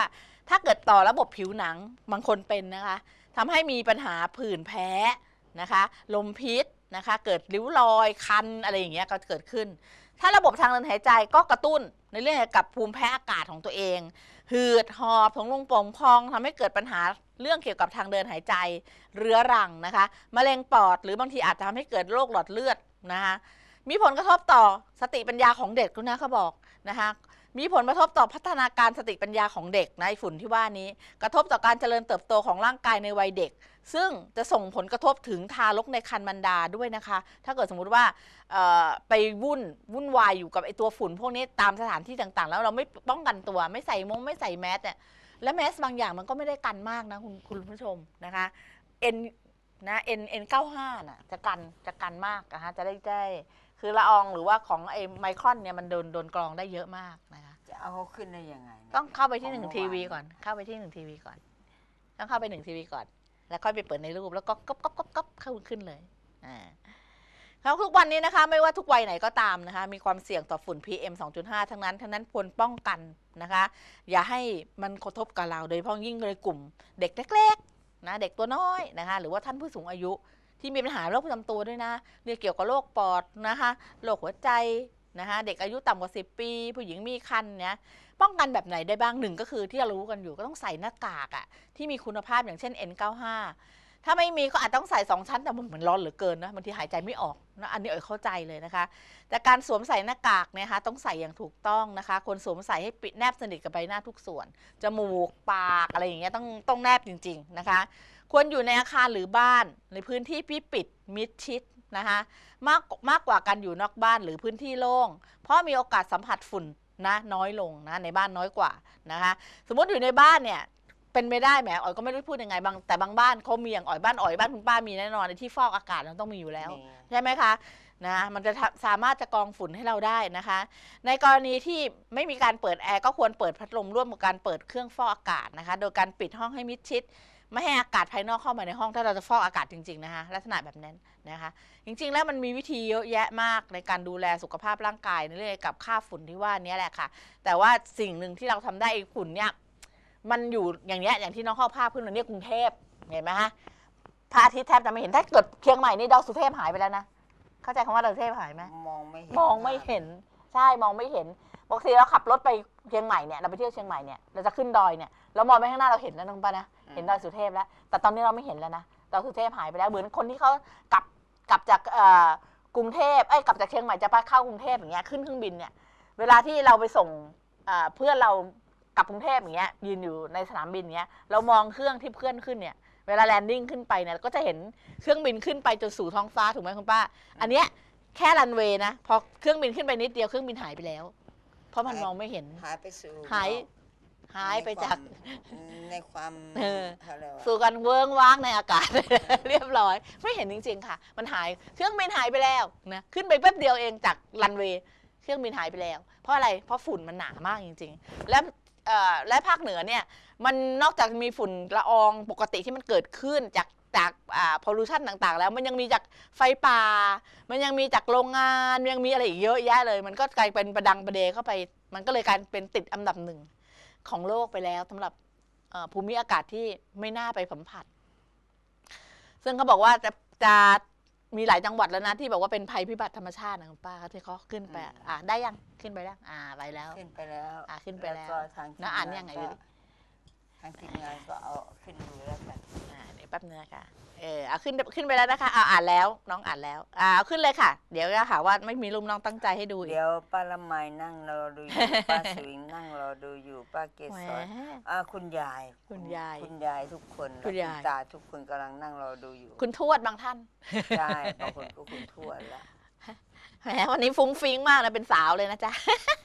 ถ้าเกิดต่อระบบผิวหนังบางคนเป็นนะคะทำให้มีปัญหาผื่นแพ้นะคะลมพิษนะคะเกิดริ้วรอยคันอะไรอย่างเงี้ยก็เกิดขึ้นถ้าระบบทางเดินหายใจก็กระตุ้นในเรื่องเกี่ยวกับภูมิแพ้อากาศของตัวเองหืดหอบถุงลมโป่งพองทำให้เกิดปัญหาเรื่องเกี่ยวกับทางเดินหายใจเรื้อรังนะคะมะเร็งปอดหรือบางทีอาจจะทำให้เกิดโรคหลอดเลือดนะคะมีผลกระทบต่อสติปัญญาของเด็กด้วยนะเขาบอกนะคะมีผลกระทบต่อพัฒนาการสติปัญญาของเด็กนะฝุ่นที่ว่านี้กระทบต่อการเจริญเติบโตของร่างกายในวัยเด็กซึ่งจะส่งผลกระทบถึงทารกในครรภ์มารดาด้วยนะคะถ้าเกิดสมมุติว่าไปวุ่นวุ่นวายอยู่กับไอตัวฝุ่นพวกนี้ตามสถานที่ต่างๆแล้วเราไม่ป้องกันตัวไม่ใส่มงไม่ใส่แมสเนี่ยและแมสบางอย่างมันก็ไม่ได้กันมากนะคุณคุณผู้ชมนะคะเอ็นนะเอ็นเอ็นเก้าห้าน่ะจะกันจะกันมากนะคะจะได้ได้คือละอองหรือว่าของไอไมครอนเนี่ยมันโดนโดนกรองได้เยอะมากนะคะจะเอาเขาขึ้นได้ยังไงต้องเข้าไปที่หนึ่งทีวีก่อนเข้าไปที่หนึ่งทีวีก่อนต้องเข้าไปหนึ่งทีวีก่อนแล้วค่อยไปเปิดในรูปแล้วก็ก๊อบก๊อบก๊อบก๊อบเข้าขึ้นเลยอ่าแล้วทุกวันนี้นะคะไม่ว่าทุกวัยไหนก็ตามนะคะมีความเสี่ยงต่อฝุ่น พี เอ็ม สองจุดห้า ทั้งนั้นทั้งนั้นควรป้องกันนะคะอย่าให้มันกระทบกับเราโดยเฉพาะยิ่งในกลุ่มเด็กเล็กๆนะเด็กตัวน้อยนะคะหรือว่าท่านผู้สูงอายุที่มีปัญหาโรคประจำตัวด้วยนะเรื่องเกี่ยวกับโรคปอดนะคะโรคหัวใจนะคะเด็กอายุต่ำกว่าสิบปีผู้หญิงมีครรภ์เนี่ยป้องกันแบบไหนได้บ้างหนึ่งก็คือที่เรารู้กันอยู่ก็ต้องใส่หน้ากากอะที่มีคุณภาพอย่างเช่น เอ็น เก้าห้า ถ้าไม่มีก็อาจต้องใส่สองชั้นแต่มันเหมือนร้อนเหลือเกินนะบางทีหายใจไม่ออกนะอันนี้เอ๋ยเข้าใจเลยนะคะแต่การสวมใส่หน้ากากเนี่ยนะคะต้องใส่อย่างถูกต้องนะคะควรสวมใส่ให้ปิดแนบสนิทกับใบหน้าทุกส่วนจมูกปากอะไรอย่างเงี้ยต้องต้องแนบจริงๆนะคะควรอยู่ในอาคารหรือบ้านในพื้นที่ที่ปิดมิดชิดนะคะมากมากกว่าการอยู่นอกบ้านหรือพื้นที่โล่งเพราะมีโอกาสสัมผัสฝุ่นนะน้อยลงนะในบ้านน้อยกว่านะคะสมมติอยู่ในบ้านเนี่ยเป็นไม่ได้แหมอ๋อยก็ไม่รู้พูดยังไงบางแต่บางบ้านเขามีอย่างอ๋อยบ้านอ๋อยบ้านคุณป้ามีแน่นอนในที่ฟอกอากาศมันต้องมีอยู่แล้วใช่ไหมคะนะมันจะสามารถจะกรองฝุ่นให้เราได้นะคะในกรณีที่ไม่มีการเปิดแอร์ก็ควรเปิดพัดลมร่วมกับการเปิดเครื่องฟอกอากาศนะคะโดยการปิดห้องให้มิดชิดไม่ให้อากาศภายนอกเข้ามาในห้องถ้าเราจะฟอกอากาศจริงๆนะคะลักษณะแบบนั้นนะคะจริงๆแล้วมันมีวิธีเยอะแยะมากในการดูแลสุขภาพร่างกายในเรื่องกับค่าฝุ่นที่ว่านี้แหละค่ะแต่ว่าสิ่งหนึ่งที่เราทำได้ไอ้ฝุ่นเนี่ยมันอยู่อย่างเนี้ยอย่างที่น้องเข้าภาพขึ้นมาเนี่ยกรุงเทพเห็นไหมฮะพระอาทิตย์แทบจะไม่เห็นถ้าเกิดเชียงใหม่นี่ดาวสุเทพหายไปแล้วนะเข้าใจคำว่าดาวสุเทพหายไหมมองไม่เห็นมองไม่เห็นใช่มองไม่เห็นปกติเราขับรถไปเชียงใหม่เนี่ยเราไปเที่ยวเชียงใหม่เนี่ยเราจะขึ้นดอยเนี่ยเรามองไปข้างหน้าเราเห็นแล้วน้องป้านะเห็นดอยสุเทพแล้วแต่ตอนนี้เราไม่เห็นแล้วนะดอยสุเทพหายไปแล้วเหมือนคนที่เขากลับกลับจากกรุงเทพไอ้กลับจากเชียงใหม่จะไปเข้ากรุงเทพอย่างเงี้ยขึ้นเครื่องบินเนี่ยเวลาที่เราไปส่งเพื่อนเรากลับกรุงเทพอย่างเงี้ยยืนอยู่ในสนามบินเงี้ยเรามองเครื่องที่เพื่อนขึ้นเนี่ยเวลาแลนดิ้งขึ้นไปเนี่ยก็จะเห็นเครื่องบินขึ้นไปจนสู่ท้องฟ้าถูกไหมคุณป้าอันเนี้ยแค่รันเวย์นะพอเครื่องบินขึ้นไปนิดเดียวเครื่องบินหายไปแล้วเพราะมันมองไม่เห็นหายไปสู่หายหายไปจากในความสู่กันเวิ้งว้างในอากาศเรียบร้อยไม่เห็นจริงๆค่ะมันหายเครื่องบินหายไปแล้วนะขึ้นไปแป๊บเดียวเองจากรันเวย์เครื่องบินหายไปแล้วเพราะอะไรเพราะฝุ่นมันหนามากจริงๆและและภาคเหนือเนี่ยมันนอกจากมีฝุ่นละอองปกติที่มันเกิดขึ้นจากจากอ่า pollution ต่างๆแล้วมันยังมีจากไฟป่ามันยังมีจากโรงงานมันยังมีอะไรอีกเยอะแยะเลยมันก็กลายเป็นประดังประเดเข้าไปมันก็เลยกลายเป็นติดอันดับหนึ่งของโลกไปแล้วสำหรับภูมิอากาศที่ไม่น่าไปสัมผัสซึ่งเขาบอกว่าจะจะมีหลายจังหวัดแล้วนะที่บอกว่าเป็นภัยพิบัติธรรมชาตินะคุณป้าที่เขาขึ้นไปอ่าได้ยังขึ้นไปแล้วอ่าไปแล้วขึ้นไปแล้วอ่าขึ้นไปแล้วนะอ่านยังไงดูทางทีมงานก็เอาขึ้นดูแล้วกันอ่าเดี๋ยวแป๊บนึงค่ะเออเอาขึ้นขึ้นไปแล้วนะคะเอาอ่านแล้วน้องอ่านแล้วอ่าเอาขึ้นเลยค่ะเดี๋ยวจะหาว่าไม่มีลุมน้องตั้งใจให้ดูเดี๋ยวป้าละไมนั่งรอดูอยู่ป้าสวิงนั่งรอดูอยู่ป้าเกศรอ่าคุณยายคุณยายคุณยายทุกคนคุณตาทุกคนกำลังนั่งรอดูอยู่คุณทวดบางท่านใช่บางคนก็คุณทวดแล้วแหมวันนี้ฟุ้งฟิ้งมากนะเป็นสาวเลยนะจ๊ะ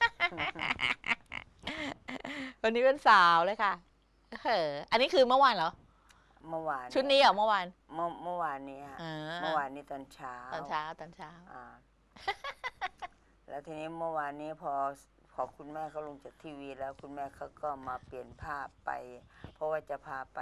วันนี้เป็นสาวเลยค่ะเอออันนี้คือเมื่อวานเหรอเมื่อวานชุดนี้เหรอเมื่อวานเมื่อเมื่อวานนี้ค่ะเมื่อวานนี้ตอนเช้าตอนเช้าตอนเช้าอ่าแล้วทีนี้เมื่อวานนี้พอพอคุณแม่เขาลงจากทีวีแล้วคุณแม่เขาก็มาเปลี่ยนภาพไปเพราะว่าจะพาไป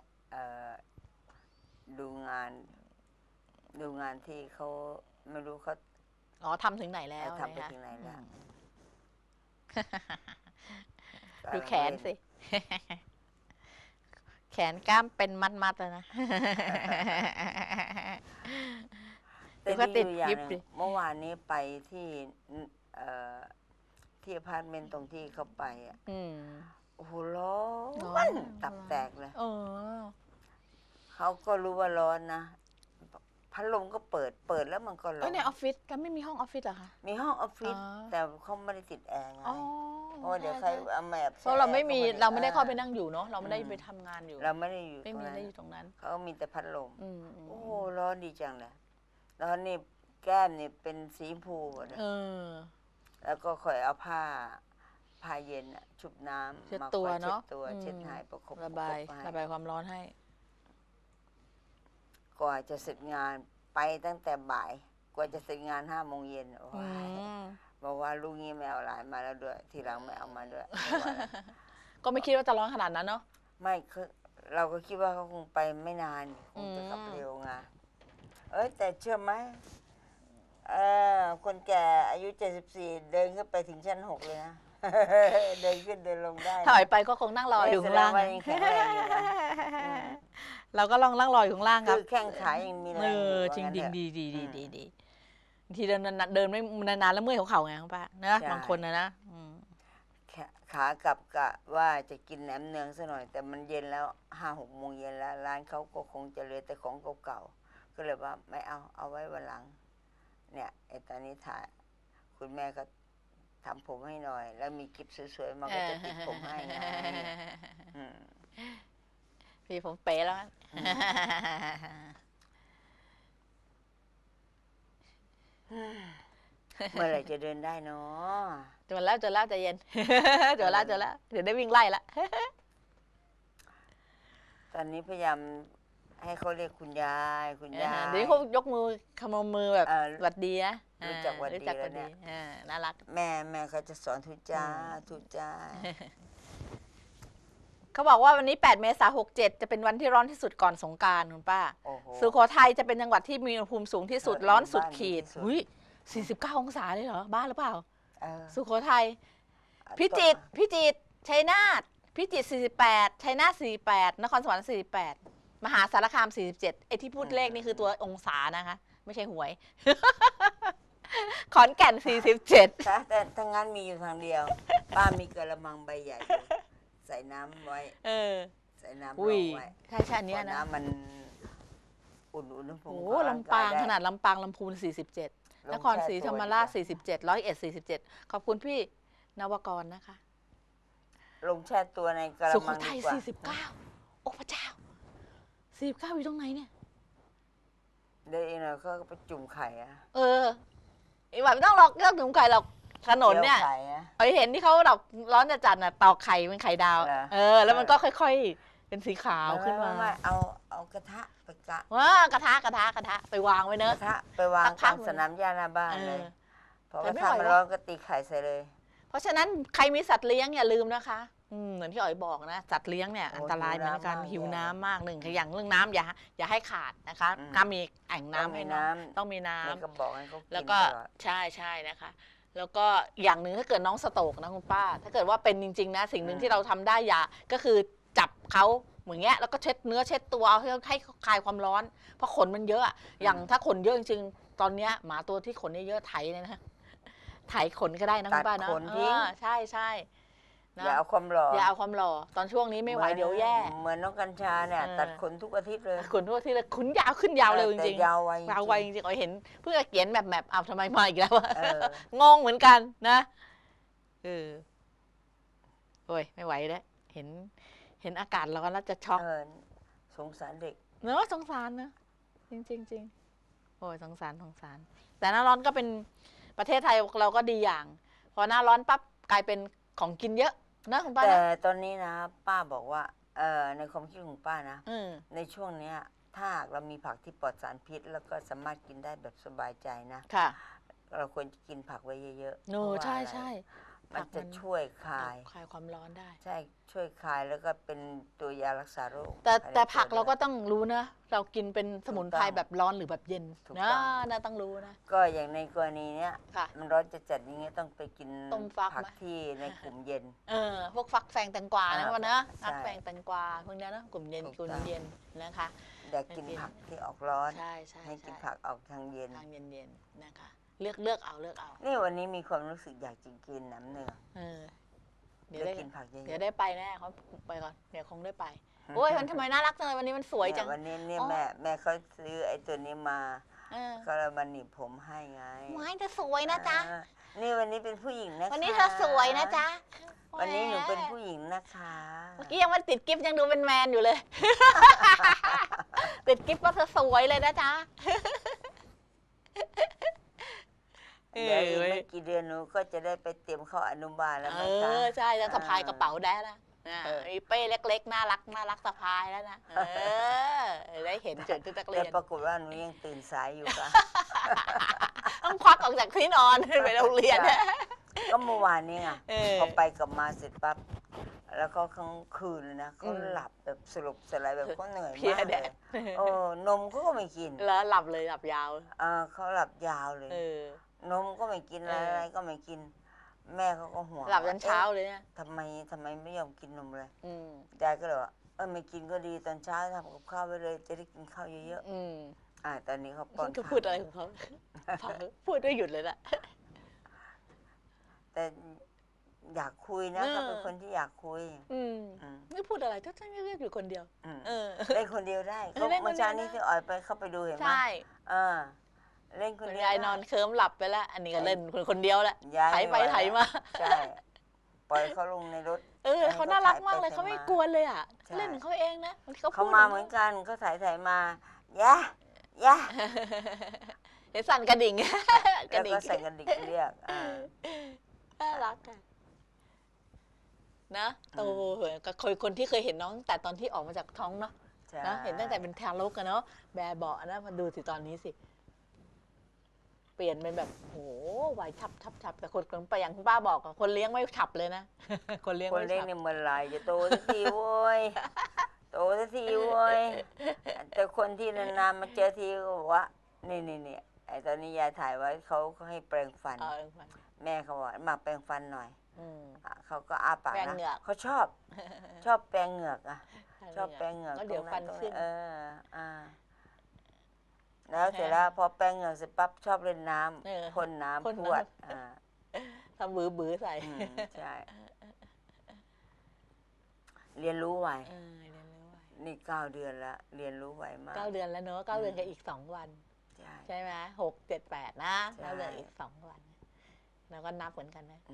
ดูงานดูงานที่เขาไม่รู้เขาอ๋อทำถึงไหนแล้วทำไปถึงไหนแล้วดูแขนสิแขนกล้ามเป็นมัดๆเลยนะแต่ก็ดีติดอยู่อย่างยิบหนึ่งดิเมื่อวานนี้ไปที่เอ่อที่อพาร์ตเมนต์ตรงที่เขาไปอ่ะอืมโอ้โหร้อร้อนนตับแตกเลยเออเขาก็รู้ว่าร้อนนะพัดลมก็เปิดเปิดแล้วมันก็ร้เอ้อย นในออฟฟิศแล้วไม่มีห้องออฟฟิศเหรอคะมีห้องออฟฟิศอ๋อแต่เขาไม่ได้ติดแอร์ไงอ๋อเพราะว่าเดี๋ยวใครช่เอามาแอบเพราะเราไม่มีแอเราไม่ได้เข้าไปอ่นั่งอยู่เนาะเราไม่ได้อืมไปทำงานอยู่เราไม่ได้อยู่ไม่ตรงมีนั้นได้อยู่ตรงนั้นเขามีแต่พัดลมอืมอืมโอ้โหร้อนดีจังเลยร้อนนี่แก้มนี่เป็นสีชมพูหมดเลยเออแล้วก็คอยเอาผ้าผ้าเย็นน่ะชุบน้ำเช็ดมาตัวคอยเช็เนาะดตัวอืมเช็ดหายประคบระบายประคบให้ระบายความร้อนให้กว่าจะเสร็จงานไปตั้งแต่บ่าย กว่าจะเสร็จงานห้าโมงเย็นโอ้อืยมบอกว่าลูกนี้ไม่เอาหลานมาแล้วด้วย ทีหลังไม่เอามาด้วยเพราะว่าอะไรก็ไม่คิดว่าจะร้อนขนาดนั้นเนาะไม่คือเราก็คิดว่าเขาคงไปไม่นานคงจะกลับอืมเร็วไงเอ้ยแต่เชื่อไหมเออคนแก่อายุเจ็ดสิบสี่เดินขึ้นไปถึงชั้นหกเลยนะ เดินขึ้นเดินลงได้ถ้าอ่อยไปก็คงนั่งรออยู่ข้างล่างแสดงว่ายังแข็งแรงอยู่นะอืมเราก็ลองนั่งรออยู่ข้างล่างคคืรับอแข้งขายังมีแรเองอยู่อว่าจริงงั้นดีเถอะดีดีดีอืมดีดีบางทีเดินนานๆเดินไม่นานๆแล้วเมื่อยหัวเข่าไงคุณป้านะใช่บางคนนะนะอืมแค่ขากลับกะว่าจะกินแหนมเนืองซะหน่อย แต่มันเย็นแล้วห้าหกโมงเย็นแล้วร้านเขาก็คงจะเหลือแต่ของเก่าๆก็เลยว่าไม่เอาเอาไว้วันหลัง เนี่ยไอ้ตอนนี้ถ่ายคุณแม่ก็ทำผมให้หน่อย แล้วมีกิฟสวยๆมาก็จะติดผมให้ไงอืมพี่ผมเป๊ะแล้วมั้งเมื่อไหร่จะเดินได้เนาะจนแล้วจนแล้วใจเย็น จนแล้วจนแล้วเดี๋ยวได้วิ่งไล่ละตอนนี้พยายามให้เขาเรียกคุณยายคุณยายเดี๋ยวนี้เขายกมือขมมือแบบเอ่อหวัดดีนะรู้จักหวัดดีรู้จักหวัดแล้วเนี่ดียอ่าน่ารักแม่แม่เขาจะสอนทุจ้าอืมทุจ้าเขาบอกว่าวันนี้แปดเมษายนหกเจ็ดจะเป็นวันที่ร้อนที่สุดก่อนสงกรานต์คุณป้าโอ้โหสุโขทัยจะเป็นจังหวัดที่มีอุณหภูมิสูงที่สุดเออร้อนสุดบ้านขีดดีที่สุดอุ้ยสี่สิบเก้าองศาเลยเหรอ บ้าหรือเปล่าเออสุโขทัย พิจิตร พิจิตร ชัยนาท พิจิตรสี่สิบแปด ชัยนาทสี่สิบแปด นครสวรรค์สี่สิบแปด มหาสารคามสี่สิบเจ็ด ไอ้ที่พูดเลขนี่คือตัวองศานะคะ ไม่ใช่หวย ขอนแก่นสี่สิบเจ็ดถ้าแต่ทั้งนั้นมีอยู่ทางเดียว ป้ามีกระมังใบใหญ่อยู่ใส่น้ำไว้เออใส่น้ำรอุ้ยองไว้ใช่ใช่อันเนี้ยพอนะน้ำมันอุ่นอุณหภูโอ้มิโหของร่ลำปางกยได้ขนาดลำปางลำพูนสี่สิบเจ็ดลงนครศรีแช่ธรตัวรมราชดีกว่าสี่สิบเจ็ด ร้อยเอ็ดสี่สิบเจ็ด ขอบคุณพี่นวกรนะคะลงแช่ตัวในกระสุโขมังทัดียกว่าสี่สิบเก้า โอ้พระเจ้า สี่สิบเก้าอยู่ตรงไหนเนี่ยเดี๋ยวอีกหน่อยเขาก็ไปจุ่มไข่อะเออไอ้หวานไม่ต้องหรอกไม่ต้องถึงไข่หรอกถนนเนี่ยจีวไข่อะไอ้เห็นที่เขาดอกร้อนจัดๆน่ะตอกไข่เป็นไข่ดาวเหรอเออ แล้วมันก็ค่อยๆ เป็นสีขาวขึ้นมาไไไเอาเอากระทะไปกะว้ากระทะกระทะกระทะไปวางไว้เนกอะระทะไปวางสักพัตาก มสนามหญ้าหน้าบ้านเออเลยพอกแต่ระไม่ทะไหวมันวะร้อนก็ตีไข่ใส่เลยเพราะฉะนั้นใครมีสัตว์เลี้ยงอย่าลืมนะคะอืมเหมือนที่อ๋อยบอกนะสัตว์เลี้ยงเนี่ยโอ้อันตรายเหมือนกันหิหิววน้ำน้ำมากหนึ่งคืออย่างเรื่องน้ำอย่าอย่าให้ขาดนะคะอืมถ้ามีแอ่งน้ำต้องมีให้น้องน้ำต้องมีน้ำในกระบอกให้เขากินแล้วก็ตลอดใช่ใช่นะคะ แล้วก็อย่างหนึ่งถ้าเกิดน้องสโตรกนะคุณป้า ถ้าเกิดว่าเป็นจริงๆนะสิ่งหนึ่งที่เราทำได้อย่าก็คือจับเขาเหมือนเงี้ยแล้วก็เช็ดเนื้อเช็ดตัวเอาให้ให้คลายความร้อน เพราะขนมันเยอะอะอย่างถ้าขนเยอะจริงๆตอนเนี้ยหมาตัวที่ขนเยอะๆไถเนี่ยนะไถขนก็ได้นะคุณป้าตัดนะขนทิ้งเออใช่ใช่นะอย่าเอาความหล่ออย่าเอาความหล่อตอนช่วงนี้ไม่ไหวหอนเดี๋ยวแย่เหมือนน้องกัญชาเนี่ยเออตัดขนทุกอาทิตย์เลยขนทั่วที่เลยขนยาวขึ้นยาวเร็วจแต่ริงยาวไวๆยาวไวจริงๆอ๋อยเห็นเพื่อเขียนแบบแบบอ้าวทำไมมาอีกแล้วอะเอองงเหมือนกันนะเออโอ้ยไม่ไหวแล้วเห็น เห็นอากาศร้อนแล้วจะช็อกเออสงสารเด็กเนอะสงสารนะจริงจริงจริงโอ้ยสงสารสงสาร แต่หน้าร้อนก็เป็นประเทศไทยเราก็ดีอย่าง พอหน้าร้อนปั๊บกลายเป็นของกินเยอะนะคุณป้าแต่นะตอนนี้นะ ป้าบอกว่าเออในความคิดของป้านะอืมในช่วงเนี้ยถ้าหากเรามีผักที่ปลอดสารพิษ แล้วก็สามารถกินได้แบบสบายใจนะค่ะเราควรจะกินผักไว้เยอะๆโนเพราะว่าใช่อะไรใช่มันจะช่วยคลายคลายความร้อนได้ใช่ช่วยคลายแล้วก็เป็นตัวยารักษาโรคแต่แต่ภายในผักตัวเราก็ด้วยต้องรู้นะ เรากินเป็นสมุนไพรถูกต้องแบบร้อนหรือแบบเย็นถูกนะต้องน่าต้องรู้นะก็อย่างในกรณีเนี้ยค่ะมันร้อนจะจัดอย่างเงี้ยต้องไปกินต้มฟักผักไหมที่ในกลุ่มเย็นเออพวกฟักแฟงแตงกวาอ่านะวันนะใช่ฟักแฟงแตงกวาพวกเนี้ยนะกลุ่มเย็นถูกกลุ่มต้องเย็นนะคะแต่กินให้กินผักที่ออกร้อนใช่ใช่ให้กินใช่ผักออกทางเย็นทางเย็นๆนะคะ เลือกเลือกเอาเลือกเอานี่วันนี้มีความรู้สึกอยากจะกินน้ำเนืองเออเดี๋ยวได้ได้กินผักเยอะเดี๋ยวๆได้ไปแน่เขาไปก่อนเดี๋ยวคงได้ไป โอ้ยมันทำไมน่ารักจังเลยวันนี้มันสวยจังเนี่ยวันนี้เนี่ยอ๋อแม่แม่เขาซื้อไอ้ตัวนี้มาเออก็เลยมาหนีบผมให้ไงไม้จะสวยนะจ๊ะอ่านี่วันนี้เป็นผู้หญิงนะคะวันนี้เธอสวยนะจ๊ะวันนี้หนูเป็นแหมผู้หญิงนะคะเมื่อกี้ยังไมันติดกิฟต์ยังดูเป็นแมนอยู่เลย ติดกิฟต์ว่าเธอสวยเลยนะจ๊ะเดี๋ยวอีกไม่กี่เดือนหนูก็จะได้ไปเตรียมเข้าอนุบาลแล้วเอนะคะอใช่จะสะพายกระเป๋าได้นะนะเออมีเป้เล็กๆน่ารักน่ารักสะพายแล้วนะเออได้เห็นจุดที่นักเรีแต่ยนปรากฏว่าหนูยังตื่นสายอยู่ค่ะต้องควักออกจากที่นอน ไปโรงเรียนใช่ก็เมื่อวานนี้ไงเออพอไปกลับมาเสร็จปั๊บแล้วก็กลางคืนเลยนะเขาอืมหลับแบบสลบสลายแบบเขาเหนื่อยเพลียมากแดเลดยโอ้นมเขาก็ไม่กินแล้วหลับเลยหลับยาวอ่าเขาหลับยาวเลยเออนมก็ไม่กินเออออะไรก็ไม่กิน แม่เขาก็ห่วงหลับจนเช้าอ๊ะเลยเนี่ยทำไมทำไมไม่ยอมกินนมเลยอืมยายก็เลยว่าเออไม่กินก็ดีตอนเช้าทำกับข้าวไว้เลย จะได้กินข้าวเยอะอืมๆอ่าตอนนี้เขาป้อนก็ข้าวพูดอะไรของเขา พูดไม่หยุดเลยล่ะแต่อยากคุยนะเออเขาเป็นคนที่อยากคุยอืมอืมไม่พูดอะไรก็จะเรียกอยู่คนเดียวอืมเออเล่นคนเดียวได้เออเขาเล่นคนเดียวเมื่อเช้านี้ได้ที่ออยไปเข้าไปดูเห็นไหมใช่เออเล่นคนคุณเดียวยายนอนเคลิ้มหลับไปแล้ว อันนี้ก็เล่นคนคนเดียวแหละยายไถไปม่หวไถแล้วมาใช่ ปล่อยเขาลงในรถเออเขาน่ารักมากเลยให้เขาเขาไม่ถ่ายไปกวนเลยอ่ะใช่เล่นของเขาเองนะบางทีเขาเขาพูดมาเหมือนกันเขาถ่ายถ่ายมาแยะแยะเดี๋ยวสั่นกระดิ่ง กแล้ระวดิ่งก็ใส่กระดิกเรียกอ่าน่ารักอ่ะนะโตเหอะกับคนคนที่เคยเห็นน้องแต่ตอนที่ออกมาจากท้องเนาะใช่นะเห็นตั้งแต่เป็นทารกกันเนาะแบเบาะนะมาดูสิตอนนี้สิ เปลี่ยนเป็นแบบโหไวฉับฉับฉับแต่คนคนไปอย่างคุณป้าบอกอะคนเลี้ยงไม่ฉับเลยนะ คนเลี้ยงคนไม่เล็กฉับนี่เมื่อไหรจะโตสักทีโว้ยโตสักทีโว้ยแต่คนที่นานๆมาเจอทีก็บอกว่านี่นี่นี่ไอตอนนี้ยายถ่ายไว้เขาเขาให้แปรงฟันเอาเองฟันแม่เขาบอกมาแปรงฟันหน่อยอืมอ่ะเขาก็อ้าปากแปรงนะเหงือกเขาชอบ ชอบแปรงเหงือกอ่ะ ชอบแปรงเหงือกก็เดี๋ยวตรงฟันตรงขึ้นเอออ่าแล้วเสร็จแล้วพอแปรงเหงือกเสร็จปั๊บชอบเล่นน้เออำพ่นน้ำพ่นพน้ำรวดอ่าทำบือบือใส่อืมใช่ เรียนรู้ไวเออเรียนรู้ไว้นี่เก้าเดือนละเรียนรู้ไวมากเก้าเดือนแล้วเนอะเก้าเดือนกับอีกสองวันใช่ใช่ไหมหกเจ็ดแปดนะใช่เก้าเดือนอีกสองวัน แล้วก็นับเหมือนกันนะ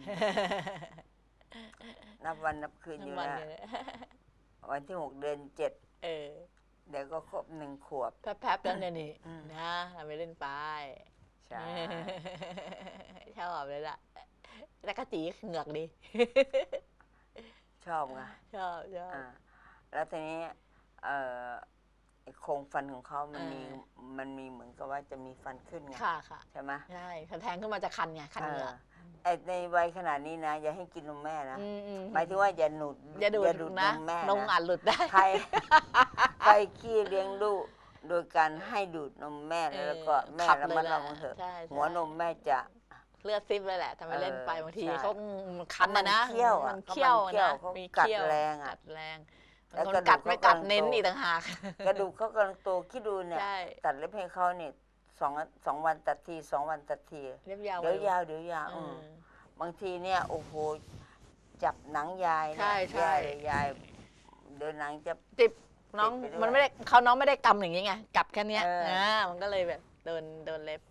นับวันนับคืนอยู่วัแล้วเดียวเลยวันที่หกเดือนเจ็ดเออเดี๋ยวก็ครบหนึ่งขวบแป๊บๆแล้วเนี่ยนี่อืมนะเราไปเล่นไปใช่ชอบเลยล่ะแล้วก็จีเหงือกดีชอบไงชอบชอบอ่าแล้วทีนี้เอ่อไอ้โครงฟันของเขามันมีอ่มันมีเหมือนกับว่าจะมีฟันขึ้นไงค่ะค่ะใช่ไหมใช่ถ้าแทงขึ้นมาจะคันไงคันเหงือกไอ้ในวัยขนาดนี้นะ อย่าให้กินนมแม่นะอืมอืมหมายถึงว่าอย่าหนุดอย่าดูดนนะมแม่นมนะอาจหลุดได้ใคร ใครขี้เลี้ยงลูกโดยการให้ดูดนมแม่เออแล้วก็แม่ขับระมัดเลยแหระละวังเถอะใช่ใช่หัวนมแม่จะเลือดซิบเลยแหละทำไมเล่นไปเออบางทีใช่เขาคันนะนะเขามันเคี้ยวอะมันเคี้ยวเขามันเคี้ยวนะเขามีกัดเคี้ยวแรงอะกัดแรงแล้วคนกระดูกกัดไม่เขากัดกำลังเน้นโตอีกต่างหากกระดูกเขากำลังโตคิดดูเนี่ยใช่ตัดเล็บให้เขาเนี่ยสองสองวันตัดทีสองวันตัดทีเรียบยาวเดี๋ยวยาวเดี๋ยวยาวเออืมอบางทีเนี่ยโอ้โหจับหนังยายใช่เนี่ยใช่ยายยายเดี๋ยวหนังจะจิบน้องติดไปด้วยมันไม่ได้เขาน้องไม่ได้กำอย่างนี้ไงกัดแค่เนี้ยเอออ่อ่ามันก็เลยแบบโดนโดนเล็บ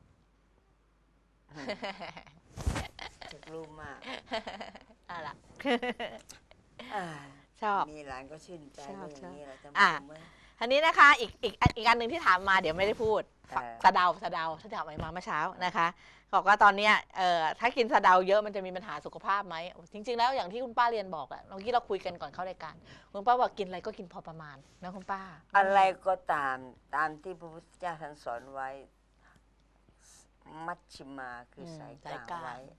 ถูกรูปมากอ่ะล่ะอ่าชอบมีหลานก็ชื่นใจชอบเรื่องนี้แหละท่านอ่ะผู้ชมเว้ยทีนี้นะคะอีกอีกอีกอันหนึ่งที่ถามมาเดี๋ยวไม่ได้พูดเออสะเดาสะเดาที่ถามไปมาเมื่อเช้านะคะบอกว่าตอนเนี้ยเอ่อถ้ากินสะเดาเยอะมันจะมีปัญหาสุขภาพไหมจริง ๆ แล้วอย่างที่คุณป้าเรียนบอกอะเมื่อกี้เราคุยกันก่อนเข้ารายการคุณป้าบอกกินอะไรก็กินพอประมาณนะคุณป้าอะไรก็ตามตามที่พระพุทธเจ้าท่านสอนไว้ มัชชิมาคืออืมสายกสายลางกลางไว้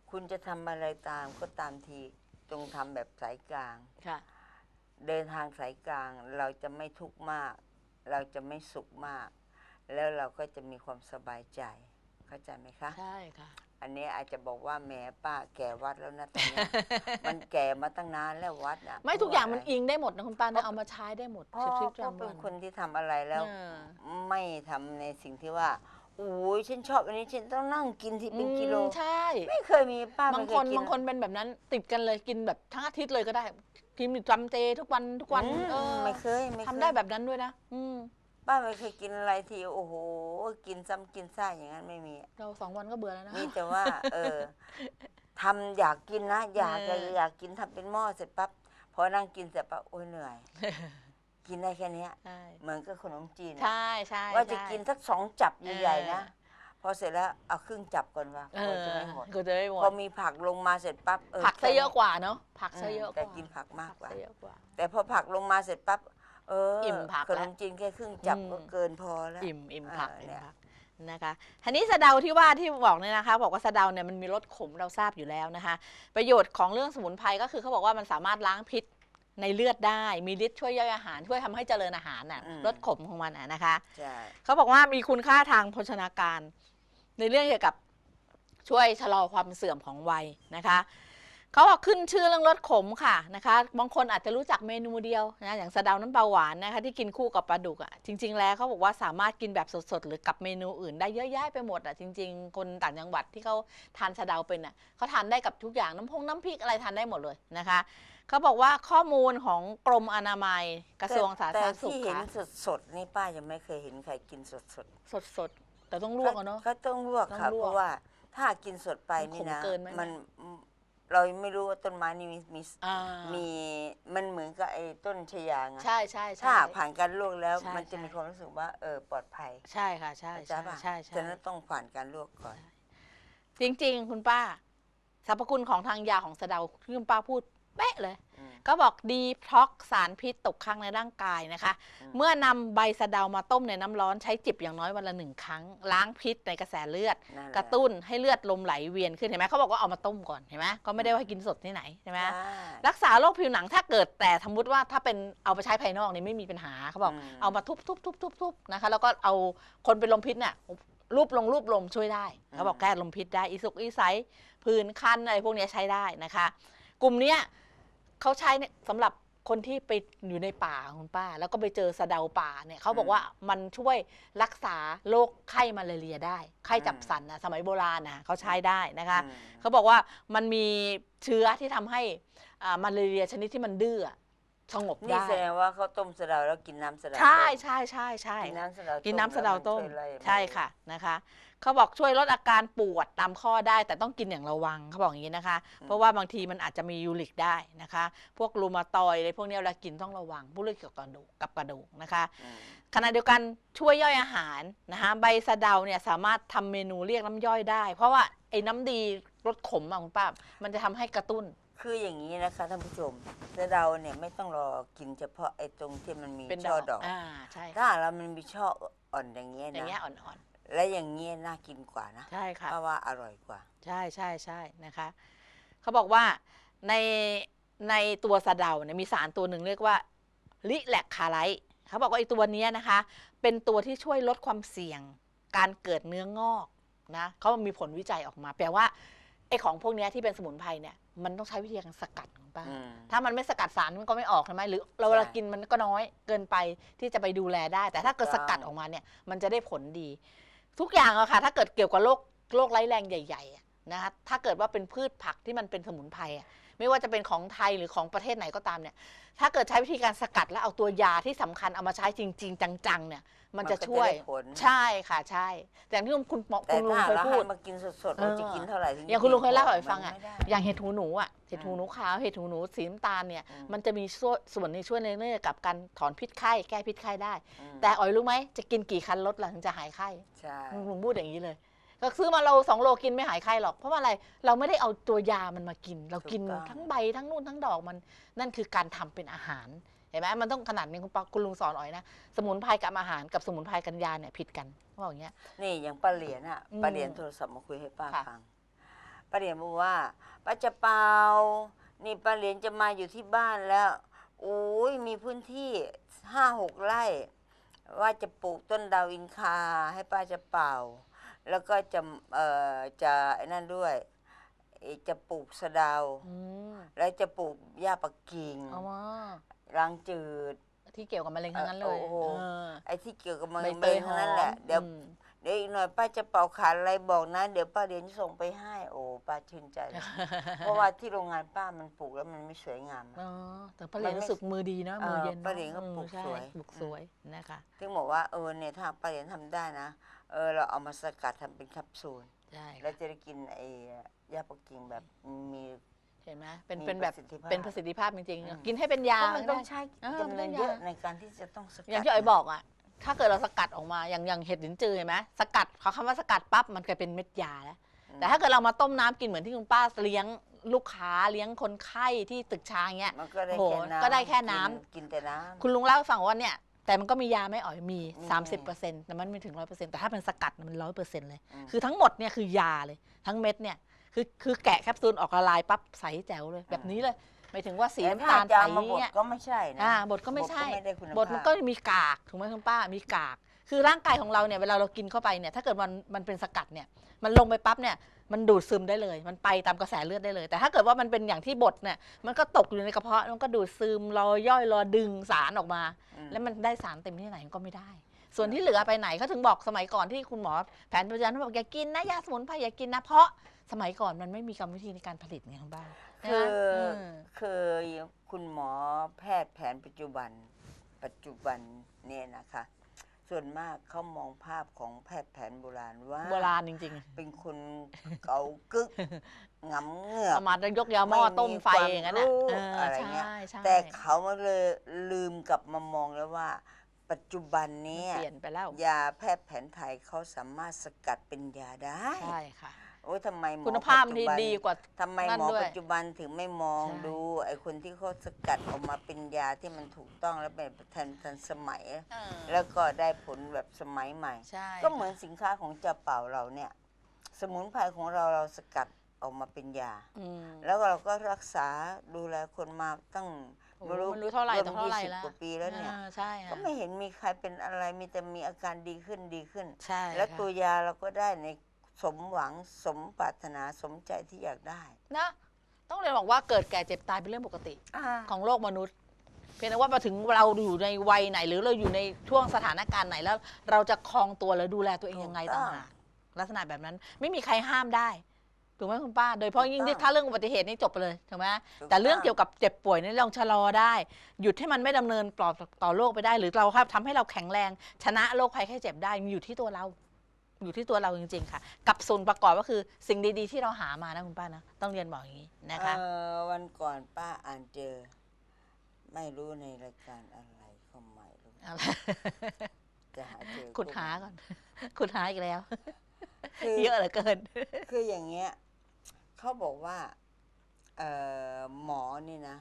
คุณจะทำอะไรตามก็ตามทีจงทำแบบสายกลางค่ะเดินทางสายกลางเราจะไม่ทุกข์มาก เราจะไม่สุขมาก แล้วเราก็จะมีความสบายใจเข้าใจไหมคะใช่ค่ะอันนี้อาจจะบอกว่าแหมป้าแก่วัดแล้วนะตอนนี้ มันแก่มาตั้งนานแล้ววัดอ่ะไม่ทุกอย่างมันอิงได้หมดนะคุณป้านะเอามาใช้ได้หมดเพราะชีวิตเพราะประจำเป็วัน นคนที่ทำอะไรแล้วเออไม่ทำในสิ่งที่ว่าโอ้ยฉันชอบอันนี้ฉันต้องนั่งกินที่เป็นกิโลอืมใช่ไม่เคยมีป้าบางไม่เคคนยกินบางคนเป็นแบบนั้นติดกันเลยกินแบบทั้งอาทิตย์เลยก็ได้กินจำเจทุกวันทุกวันอืมเออไม่เคยไม่เคยทำได้แบบนั้นด้วยนะอืมป้าไม่เคยกินอะไรที่โอ้โหกินซ้ำกินซ่าอย่างนั้นไม่มีเราสองวันก็เบื่อแล้วนะมีแต่ว่า เออทำอยากกินนะ อยากเอออยากกินทำเป็นหม้อเสร็จปั๊บพอนั่งกินเสร็จปั๊บโอ้ยเหนื่อย กินได้แค่เนี้ยใช่เหมือนกับขนมจีนอะใช่ใช่ว่าจะใช่กินสักสองจับใหญ่ๆนะเออพอเสร็จแล้วเอาครึ่งจับก่อนว่าเอกลัวอจะไม่หมดก็จะไม่หมดพอมีผักลงมาเสร็จปั๊บเออผักซะแค่เยอะกว่าเนาะผักซะเยอะกแต่ว่ากินผักมากกว่าผัซะเยอะกว่าแต่พอผักลงมาเสร็จปั๊บเอออิ่มผักขนมจีนแค่ครึ่งจับอืมก็เกินพอแล้วอิ่มอิ่มเออผักเนี่อิ่มยผักนะคะทีนี้สะเดาที่ว่าที่บอกเนี่ยนะคะ บอกว่าสะเดาเนี่ยมันมีรสขมเราทราบอยู่แล้วนะคะ ประโยชน์ของเรื่องสมุนไพรก็คือเขาบอกว่ามันสามารถล้างพิษในเลือดได้ มีฤทธิ์ช่วยย่อยอาหารช่วยทำให้เจริญอาหารน่ะรสขมของมันน่ะนะคะใช่เขาบอกว่ามีคุณค่าทางโภชนาการ ในเรื่องเกี่ยวกับช่วยชะลอความเสื่อมของวัยนะคะเขาบอกขึ้นชื่อเรื่องรสขมค่ะนะคะบางคนอาจจะรู้จักเมนูเดียวนะอย่างสะเดาน้ำปลาหวานนะคะที่กินคู่กับปลาดุกอ่ะจริง ๆ แล้วเขาบอกว่าสามารถกินแบบสดๆหรือกับเมนูอื่นได้เยอะแยะไปหมดอ่ะจริง ๆ คนต่างจังหวัดที่เขาทานสะเดาเป็นอ่ะเขาทานได้กับทุกอย่างน้ำพงน้ำพริกอะไรทานได้หมดเลยนะคะเขาบอกว่าข้อมูลของกรมอนามัยกระทรวงสาธารณสุขแต่ที่เห็นค่ะสดๆนี่ป้ายังไม่เคยเห็นใครกินสดๆสดๆแต่ต้องลวกเอาเนาะก็ต้องลวกต้องค่ะลวกเพราะว่าถ้ากินสดไปนี่นะมันขมเกินไหมมันเราไม่รู้ว่าต้นไม้นี่มีมีอ่ามีมันเหมือนกับไอ้ต้นชยางอะใช่ใช่ถ้าใช่ผ่านการลวกแล้วใช่มันจะใช่มีความรู้สึกว่าเออปลอดภัยใช่ค่ะใช่เข้าใจใช่ป่ะใช่ใช่ฉะนั้นต้องผ่านการลวกก่อนจริงๆ คุณป้าสรรพคุณของทางยาของสะเดาที่คุณป้าพูดเป๊ะเลยอืมก็บอกดีพล็อกสารพิษตกค้างในร่างกายนะคะอืมเมื่อนำใบสะเดามาต้มในน้ำร้อนใช้จิบอย่างน้อยวันละหนึ่งครั้ง ล้างพิษในกระแสเลือดนั่นแหลกระตุ้นให้เลือดลมไหลเวียนขึ้นเห็นไหมเขาบอกว่าเอามาต้มก่อนเห็นไหมก็ไม่ได้ว่ากินสดที่ไหนใช่ไหมใช่รักษาโรคผิวหนังถ้าเกิดแต่สมมติว่าถ้าเป็นเอาไปใช้ภายนอกนี่ไม่มีปัญหาเขาบอกอืมเอามาทุบทุบทุบทุบทุบนะคะแล้วก็เอาคนเป็นลมพิษเนี่ยรูปลงรูปลมช่วยได้เขาบอกแก้ลมพิษได้อีสุกอีไซผื่นคันอะไรพวกนี้ใช้ได้นะคะ กลุ่มเนี้ยเขาใช้เนี่ยสำหรับคนที่ไปอยู่ในป่าคุณป้า แล้วก็ไปเจอสะเดาป่าเนี่ยเขาบอกว่ามันช่วยรักษาโรคไข้มาลาเรียได้ไข้จับสันนะสมัยโบราณนะเขาใช้ได้นะคะอืมเขาบอกว่ามันมีเชื้อที่ทำให้อ่ามาลาเรียชนิดที่มันดื้อสงบนี่ได้แสดงว่าเขาต้มสะเดาแล้วกินน้ำสะเดาใช่ต้มใช่ใช่ใช่กินน้ำสะเดากินน้ำสะเดาต้มแล้วนช่วยไล่ใช่ค่ะนะคะเขาบอกช่วยลดอาการปวดตามข้อได้แต่ต้องกินอย่างระวังเขาบอกอย่างนี้นะคะ เพราะว่าบางทีมันอาจจะมียูริกได้นะคะ พวกรูมาตอยด์อะไรพวกนี้เวลากินต้องระวังพวกเรื่องเกี่ยวกับกระดูกกับกระดูกนะคะอืมขณะเดียวกันช่วยย่อยอาหารนะคะใบสะเดาเนี่ยสามารถทำเมนูเรียกน้ำย่อยได้ เพราะว่าไอ้น้ำดีรสขมอะคุณป้ามันจะทำให้กระตุ้นคืออย่างนี้นะคะท่านผู้ชมสะเดาเนี่ยไม่ต้องรอกินเฉพาะไอ้ตรงที่มันมีเป็นช่อดดออก กอ่าใช่ถ้าเรามันมีช่ออ่อนอย่างเงี้ยอย่างนะเงี้ยอ่อนและอย่างเงี้ยน่ากินกว่านะๆใช่ค่ะเพราะว่าอร่อยกว่าใช่ใช่ใช่นะคะเขาบอกว่าในในตัวสะเดาเนี่ยมีสารตัวหนึ่งเรียกว่าลิแลกคาไลท์เขาบอกว่าไอ้ตัวเนี้ยนะคะ เป็นตัวที่ช่วยลดความเสี่ยงการเกิดเนื้องอกนะเขามีผลวิจัยออกมา แปลว่าไอ้ของพวกเนี้ยที่เป็นสมุนไพรเนี่ยมันต้องใช้วิธีการสกัดของป้าอืมถ้ามันไม่สกัดสารมันก็ไม่ออกใช่ไหมหรือเราเวลาใช่กินมันก็น้อยเกินไปที่จะไปดูแลได้ แต่ถ้าเกิดถูสกต้องกัดออกมาเนี่ยมันจะได้ผลดี ทุกอย่างอะค่ะถ้าเกิดเกี่ยวกับโรคโรคร้ายแรงใหญ่ๆอะนะคะถ้าเกิดว่าเป็นพืชผักที่มันเป็นสมุนไพรอะไม่ว่าจะเป็นของไทยหรือของประเทศไหนก็ตามเนี่ยถ้าเกิดใช้วิธีการสกัดแล้วเอาตัวยาที่สำคัญเอามาใช้จริง ๆ จังๆเนี่ยมันจะช่วยมันก็จะได้ผลใช่ค่ะใช่แต่อย่างที่คุณหมอแต่คุณลุงถ้าเคยเราพูให้ดมากินสดๆเราจะกินเท่าไหร่ถึอย่างคุณลุงเคยเล่าให้ฟังมันอะไม่ได้อย่างเห็ดหูหนูอะเห็ดหูหนูขาวเห็ดหูหนูสีน้ำตาลเนี่ยอืมมันจะมีส่วนส่วนในช่วยในเรื่องกับการถอนพิษไข้แก้พิษไข้ได้อืมแต่อ๋อยรู้ไหมจะกินกี่คันรถล่ะถึงจะหายไข้ใช่ลุงพูดอย่างนี้เลยก็ซื้อมาเราสองโลกินไม่หายไข้หรอกเพราะว่าอะไรเราไม่ได้เอาตัวยามันมากิน เรากินทั้งใบทั้งนู่นทั้งดอกมันนั่นคือการทำเป็นอาหารเห็นไหมมันต้องขนาดนี้คุณปาคุณลุงสอนอ๋อยนะสมุนไพรกับอาหารกับสมุนไพรกันยาเนี่ยผิดกันเขาบอกอย่างเงี้ยนี่อย่างป้าเหรียญอะอืมป้าเหรียญโทรศัพท์มาคุยให้ป้าค่ะฟังป้าเหรียญบอกว่าป้าจะเปานี่ป้าเหรียญจะมาอยู่ที่บ้านแล้วโอ้ยมีพื้นที่ห้าหกไร่ว่าจะปลูกต้นดาวอินคาให้ป้าจะเป่าแล้วก็จะเอ่อจะไอ้นั่นด้วยจะปลูกสะเดาแล้วจะปลูกหญ้าปักกิ่งรังจืดที่เกี่ยวกับมะเร็งทั้งนั้นเลยไอ้ที่เกี่ยวกับมะเร็งทั้งนั้นแหละเดี๋ยวเดี๋ยวอีกหน่อยป้าจะเป่าขาดอะไรบอกนะเดี๋ยวป้าเหรียญส่งไปให้โอ้ป้าชื่นใจเพราะว่าที่โรงงานป้ามันปลูกแล้วมันไม่สวยงามอ๋อแต่ป้าเหรียญรู้สึกมือดีนะมือเย็นป้าเหรียญก็ปลูกสวยปลูกสวยนะคะถึงบอกว่าเออเนี่ยถ้าป้าเหรียญทำได้นะเออเราเอามาสกัดทำเป็นแคปซูลแล้วจะได้กินไอ้หญ้าปักกิ่งแบบมีเห็นไหมเป็นเป็นแบบเป็นประสิทธิภาพจริงๆกินให้เป็นยามันต้องใช้จำนวนเยอะในการที่จะต้องสกัดอย่างที่อ๋อยบอกอ่ะถ้าเกิดเราสกัดออกมาอย่างอย่างเห็ดหลินจือเห็นไหมสกัดเขาคำว่าสกัดปั๊บมันกลายเป็นเม็ดยาแล้วแต่ถ้าเกิดเรามาต้มน้ำกินเหมือนที่คุณป้าเลี้ยงลูกค้าเลี้ยงคนไข้ที่ตึกชาเงี้ยโอ้ก็ได้แค่น้ำกินแต่น้ำคุณลุงเล่าให้ฟังว่าเนี่ยแต่มันก็มียาไม่อ่อยมี สามสิบเปอร์เซ็นต์ แต่มันไม่ถึง ร้อยเปอร์เซ็นต์ แต่ถ้าเป็นสกัดมัน ร้อยเปอร์เซ็นต์ เลยคือทั้งหมดเนี่ยคือยาเลยทั้งเม็ดเนี่ยคือคือแกะแคปซูลออกละลายปั๊บใสแจ๋วเลยแบบนี้เลยหมายถึงว่าสีน้ำตาลใสเนี่ยก็ไม่ใช่นะบดก็ไม่ใช่บดมันก็มีกากถูกไหมคุณป้ามีกากคือร่างกายของเราเนี่ยเวลาเรากินเข้าไปเนี่ยถ้าเกิดมันมันเป็นสกัดเนี่ยมันลงไปปั๊บเนี่ยมันดูดซึมได้เลยมันไปตามกระแสเลือดได้เลยแต่ถ้าเกิดว่ามันเป็นอย่างที่บดเนี่ยมันก็ตกอยู่ในกระเพาะมันก็ดูดซึมรอย่อยรอดึงสารออกมาแล้วมันได้สารเต็มที่ไหนก็ไม่ได้ส่วนที่เหลือไปไหนเขาถึงบอกสมัยก่อนที่คุณหมอแผนปัจจุบันเขาบอกอย่ากินนะยาสมุนไพรอย่ากินนะเพราะสมัยก่อนมันไม่มีกรรมวิธีในการผลิตไงคุณป้าคือคือคุณหมอแพทย์แผนปัจจุบันปัจจุบันเนี่ยนะคะส่วนมากเขามองภาพของแพทย์แผนโบราณว่าโบราณจริงๆเป็นคนเกากึกงำเงือกประมาณยกยาหม้อต้มไฟอย่างนั้นอะไรเงี้ยแต่เขามาเลยลืมกลับมามองแล้วว่าปัจจุบันนี้เปลี่ยนไปแล้วยาแพทย์แผนไทยเขาสามารถสกัดเป็นยาได้ใช่ค่ะโอ้ยทำไมหมอคุณภาพที่ดีกว่าทำไมหมอปัจจุบันถึงไม่มองดูไอ้คนที่เขาสกัดออกมาเป็นยาที่มันถูกต้องและเป็นทันทันสมัยแล้วก็ได้ผลแบบสมัยใหม่ก็เหมือนสินค้าของเจ้าเป่าเราเนี่ยสมุนไพรของเราเราสกัดออกมาเป็นยาแล้วเราก็รักษาดูแลคนมาตั้งไม่รู้เท่าไหร่เท่าไหร่แล้วกว่าปีแล้วเนี่ยก็ไม่เห็นมีใครเป็นอะไรมีแต่มีอาการดีขึ้นดีขึ้นแล้วตัวยาเราก็ได้ในสมหวังสมปรารถนาสมใจที่อยากได้นะต้องเรียนบอกว่าเกิดแก่เจ็บตายเป็นเรื่องปกติของโลกมนุษย์เพียงแต่ว่ามาถึงเราอยู่ในวัยไหนหรือเราอยู่ในช่วงสถานการณ์ไหนแล้วเราจะครองตัวและดูแลตัวเองยังไงต่างหากลักษณะแบบนั้นไม่มีใครห้ามได้ถูกไหมคุณป้าโดยเฉพาะยิ่งถ้าเรื่องอุบัติเหตุนี่จบไปเลยถูกไหมแต่เรื่องเกี่ยวกับเจ็บป่วยนี่เราชะลอได้หยุดให้มันไม่ดำเนินต่อต่อโรคไปได้หรือเราครับทำให้เราแข็งแรงชนะโรคภัยแค่เจ็บได้มีอยู่ที่ตัวเราอยู่ที่ตัวเราจริงๆค่ะกับส่วนประกอบก็คือสิ่งดีๆที่เราหามานะคุณป้านะต้องเรียนบอกอย่างนี้นะคะวันก่อนป้าอ่านเจอไม่รู้ในรายการอะไรก็ไม่รู้จะหาเจอขุดหาก่อนขุดหาอีกแล้วเยอะเหลือเกินคืออย่างเงี้ยเขาบอกว่าหมอนี่นะ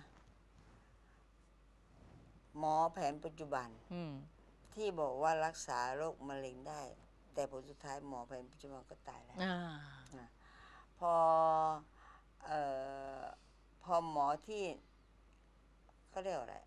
หมอแผนปัจจุบันที่บอกว่ารักษาโรคมะเร็งได้แต่ผลสุดท้ายหมอแผนปัจจุบันก็ตายแล้วพอเอ่อพอหมอที่เขาเรียกอะไร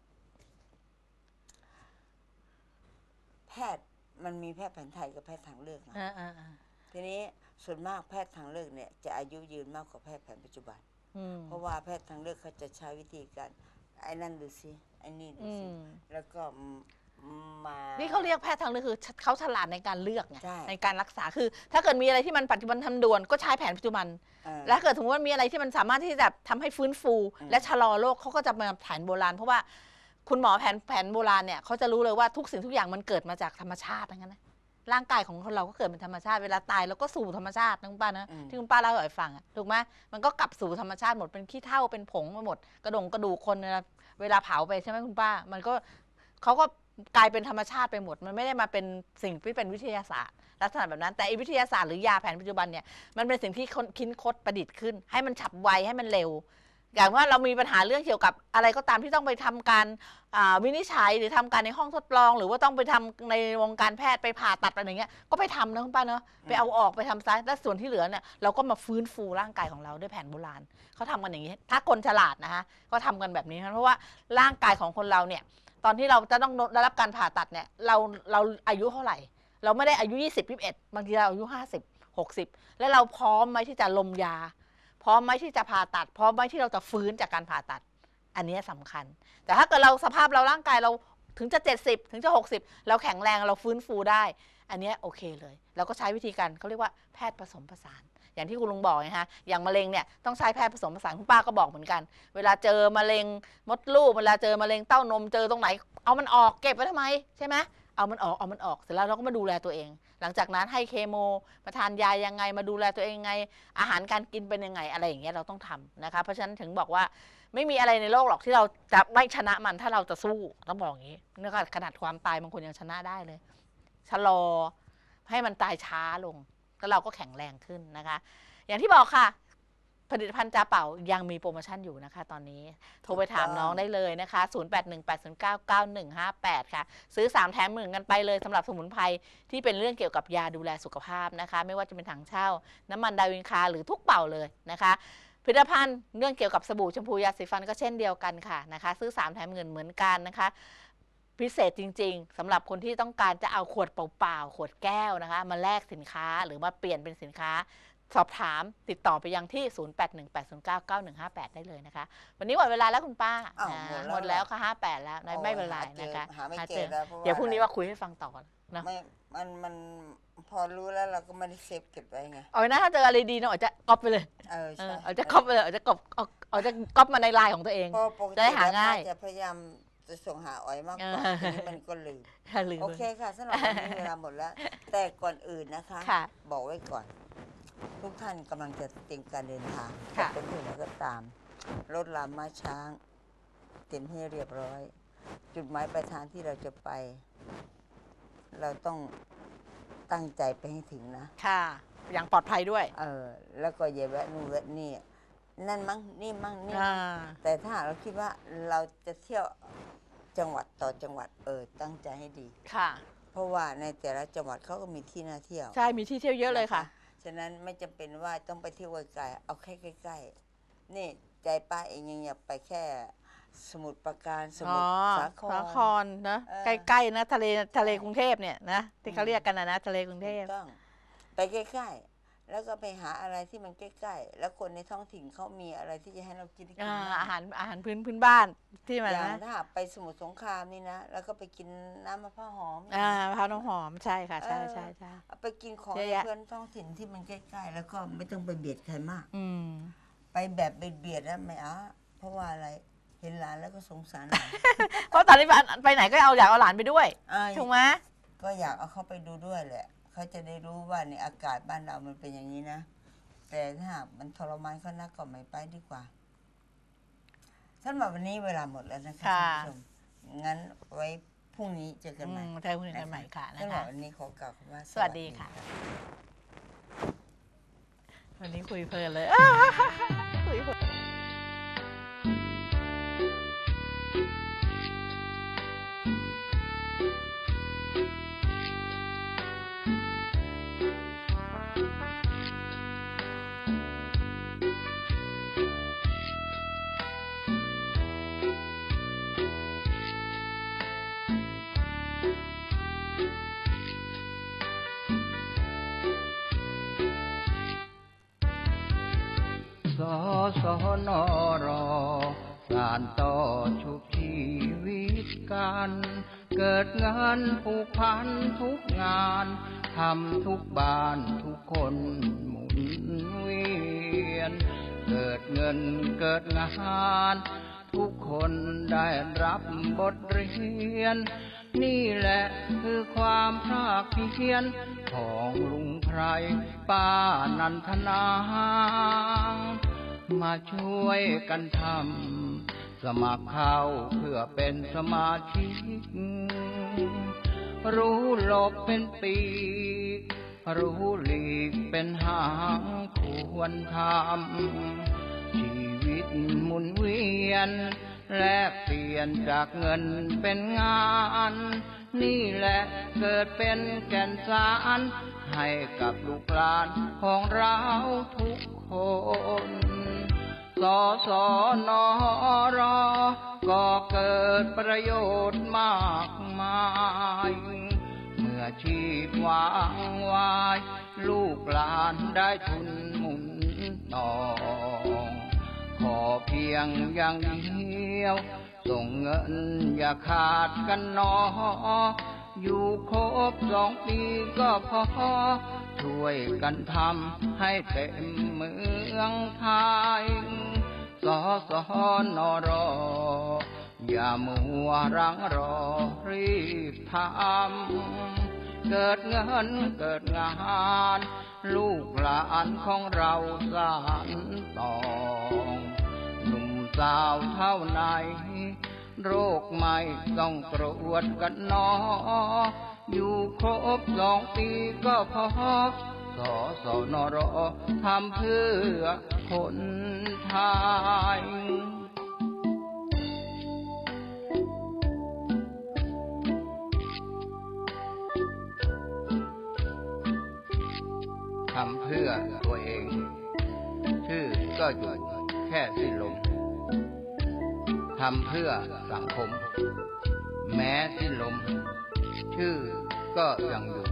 แพทย์มันมีแพทย์แผนไทยกับแพทย์ทางเลือกนะทีนี้ส่วนมากแพทย์ทางเลือกเนี่ยจะอายุยืนมากกว่าแพทย์แผนปัจจุบันเพราะว่าแพทย์ทางเลือกเขาจะใช้วิธีการไอ้นั่นดูสิไอ้นี่ดูสิแล้วก็มานี่เขาเรียกแพทย์ทางเลือกคือเขาฉลาดในการเลือกไงในการรักษาคือถ้าเกิดมีอะไรที่มันปัจจุบันทำด่วนก็ใช้แผนปัจจุบันแล้วเกิดสมมติว่ามีอะไรที่มันสามารถที่จะทำให้ฟื้นฟูและชะลอโรคเขาก็จะมาแผนโบราณเพราะว่าคุณหมอแผนแผนโบราณเนี่ยเขาจะรู้เลยว่าทุกสิ่งทุกอย่างมันเกิดมาจากธรรมชาติทั้งนั้นนะร่างกายของคนเราก็เกิดเป็นธรรมชาติเวลาตายเราก็สู่ธรรมชาตินะคุณป้านะที่คุณป้าเล่าให้ฟังถูกไหมมันก็กลับสู่ธรรมชาติหมดเป็นขี้เถ้าเป็นผงไปหมดกระดงกระดูกคนเวลาเผาไปใช่ไหมคุณป้ามันก็เขาก็กลายเป็นธรรมชาติไปหมดมันไม่ได้มาเป็นสิ่งที่เป็นวิทยาศาสตร์ลักษณะแบบนั้นแต่วิทยาศาสตร์หรือยาแผนปัจจุบันเนี่ยมันเป็นสิ่งที่คิดค้นประดิษฐ์ขึ้นให้มันฉับไวให้มันเร็วอย่างว่าเรามีปัญหาเรื่องเกี่ยวกับอะไรก็ตามที่ต้องไปทำการวินิจฉัยหรือทำการในห้องทดลองหรือว่าต้องไปทำในวงการแพทย์ไปผ่าตัดอะไรอย่างเงี้ยก็ไปทำนะคุณป้าเนาะไปเอาออกไปทำซะแล้วส่วนที่เหลือเนี่ยเราก็มาฟื้นฟูร่างกายของเราด้วยแผนโบราณเขาทำกันอย่างนี้ถ้าคนฉลาดนะคะก็ทำกันแบบนี้เพราะว่าร่างกายของคนเราเนี่ยตอนที่เราจะต้องได้รับการผ่าตัดเนี่ยเราเราอายุเท่าไหร่เราไม่ได้อายุยี่สิบ ยี่สิบเอ็ดบางทีเราอายุห้าสิบ หกสิบแล้วเราพร้อมไหมที่จะลมยาพร้อมไหมที่จะผ่าตัดพร้อมไหมที่เราจะฟื้นจากการผ่าตัดอันนี้สำคัญแต่ถ้าเกิดเราสภาพเราร่างกายเราถึงจะเจ็ดสิบถึงจะหกสิบเราแข็งแรงเราฟื้นฟูได้อันนี้โอเคเลยเราก็ใช้วิธีการเขาเรียกว่าแพทย์ผสมผสานอย่างที่คุณลุงบอกไงฮะอย่างมะเร็งเนี่ยต้องใช้แพทย์ผสมผสานคุณป้าก็บอกเหมือนกันเวลาเจอมะเร็งมดลูกเวลาเจอมะเร็งเต้านมเจอตรงไหนเอามันออกเก็บไว้ทำไมใช่ไหมเอามันออกเอามันออกเสร็จแล้วเราก็มาดูแลตัวเองหลังจากนั้นให้เคมีมาทานยายังไงมาดูแลตัวเองยังไงอาหารการกินเป็นยังไงอะไรอย่างเงี้ยเราต้องทำนะคะเพราะฉะนั้นถึงบอกว่าไม่มีอะไรในโลกหรอกที่เราจะไม่ชนะมันถ้าเราจะสู้ต้องบอกอย่างนี้นี่ก็ขนาดความตายบางคนยังชนะได้เลยชะลอให้มันตายช้าลงแล้วเราก็แข็งแรงขึ้นนะคะอย่างที่บอกค่ะผลิตภัณฑ์จาเป่ายังมีโปรโมชั่นอยู่นะคะตอนนี้โทรไปถามน้องได้เลยนะคะศูนย์ แปด หนึ่ง แปด ศูนย์ เก้า เก้า หนึ่ง ห้า แปดค่ะซื้อสามแถมหนึ่งกันไปเลยสำหรับสมุนไพรที่เป็นเรื่องเกี่ยวกับยาดูแลสุขภาพนะคะไม่ว่าจะเป็นถังเช่าน้ำมันดาวินคาหรือทุกเป่าเลยนะคะผลิตภัณฑ์เรื่องเกี่ยวกับสบู่แชมพูยาสีฟันก็เช่นเดียวกันค่ะนะคะซื้อสามแถมหนึ่งเหมือนกันนะคะพิเศษจริงๆสำหรับคนที่ต้องการจะเอาขวดเปล่าๆขวดแก้วนะคะมาแลกสินค้าหรือมาเปลี่ยนเป็นสินค้าสอบถามติดต่อไปยังที่ ศูนย์ แปด หนึ่ง แปด ศูนย์ เก้า เก้า หนึ่ง ห้า แปด ได้เลยนะคะวันนี้หมดเวลาแล้วคุณป้าหมดแล้วค่ะห้าแปดแล้วไม่เป็นไรนะคะเดี๋ยวพรุ่งนี้ว่าคุยให้ฟังต่อนะไม่มันมันพอรู้แล้วเราก็ไม่ได้เซฟเก็บไว้ไงเอาไว้นะถ้าเจออะไรดีเนาะอาจจะก๊อปไปเลยเออใช่อาจจะก๊อปไปเลยอาจจะก๊อปอาจจะก๊อปมาในไลน์ของตัวเองจะได้หาง่ายจะพยายามจะส่งหาอ๋อยมากกว่าทีนี้มันก็ลืมโอเคค่ะสำหรับวันนี้เวลาหมดแล้วแต่ก่อนอื่นนะคะบอกไว้ก่อนทุกท่านกำลังจะเตรียมการเดินทางจะเป็นที่ไหนก็ตามรถลาม้าช้างเตรียมให้เรียบร้อยจุดหมายปลายทางที่เราจะไปเราต้องตั้งใจไปให้ถึงนะค่ะอย่างปลอดภัยด้วยเออแล้วก็อย่าแวะนู่นแวะนี่นั่นมั้งนี่มั้งนี่แต่ถ้าเราคิดว่าเราจะเที่ยวจังหวัดต่อจังหวัดเออตั้งใจให้ดีค่ะเพราะว่าในแต่ละจังหวัดเขาก็มีที่น่าเที่ยวใช่มีที่เที่ยวเยอะเลยค่ะฉะนั้นไม่จำเป็นว่าต้องไปเที่ยวไกลๆเอาแค่ใกล้ๆนี่ใจป้าเองยังอยากไปแค่สมุทรปราการสมุทรสาครสาครนะใกล้ๆนะทะเลทะเลกรุงเทพเนี่ยนะที่เขาเรียกกันนะนะทะเลกรุงเทพต้องไปใกล้ๆแล้วก็ไปหาอะไรที่มันใกล้ๆแล้วคนในท้องถิ่นเขามีอะไรที่จะให้เรากินกินอาหารอาหารพื้นพื้นบ้านที่มันนะถ้าไปสมุทรสงครามนี่นะแล้วก็ไปกินน้ำมะพร้าวหอมอ่ามะพร้าวน้ำหอมใช่ค่ะใช่ใช่ใช่ไปกินของเพื่อนท้องถิ่นที่มันใกล้ๆแล้วก็ไม่ต้องไปเบียดใครมากอืมไปแบบเบียดๆแล้วไม่เอาเพราะว่าอะไรเห็นหลานแล้วก็สงสารหลานเพราะตอนนี้ไปไหนก็เอาอยากเอาหลานไปด้วยถูกไหมก็อยากเอาเขาไปดูด้วยแหละเขาจะได้รู้ว่าในอากาศบ้านเรามันเป็นอย่างนี้นะแต่ถ้าหากมันทรมานเขานักก็ไม่ไปดีกว่าสำหรับวันนี้เวลาหมดแล้วนะคะท่านผู้ชมงั้นไว้พรุ่งนี้เจอกันใหม่ใช่พรุ่งนี้กันใหม่ค่ะนะคะสำหรับวันนี้ขอกล่าวคำว่าสวัสดีค่ะวันนี้คุยเพลินเลยคุยเพลินสสนรการต่อชุบชีวิตกันเกิดงานผูกพันทุกงานทำทุกบ้านทุกคนหมุนเวียนเกิดเงินเกิดงานทุกคนได้รับบทเรียนนี่แหละคือความภาคเพียรของลุงไพรป้านันทนามาช่วยกันทำสมัครเข้าเพื่อเป็นสมาชิกรู้หลบเป็นปีกรู้หลีกเป็นหางควรทำชีวิวิตหมุนเวียนแลกเปลี่ยนจากเงินเป็นงานนี่แหละเกิดเป็นแก่นสารให้กับลูกหลานของเราทุกคนสอสอนอรอก็เกิดประโยชน์มากมายเมื่อชีพวางวายลูกหลานได้ทุนหมุนต่อขอเพียงอย่างเดียวส่งเงินอย่าขาดกันนออยู่ครบสองปีก็พอช่วยกันทำให้เต็มเมืองไทยสอสอนอรออย่ามัวรังรอรีบทำเกิดเงินเกิดงานลูกหลานของเราสานต่อหนุ่มสาวเท่าไหนโรคไม่ต้องตรวจกันนออยู่ครบสองปีก็พอสอสอนรอทำเพื่อคนไทยทำเพื่อตัวเองชื่อก็อยู่แค่สิ้นลมทำเพื่อสังคมแม้สิ้นลมชื่อก็ยังอยู่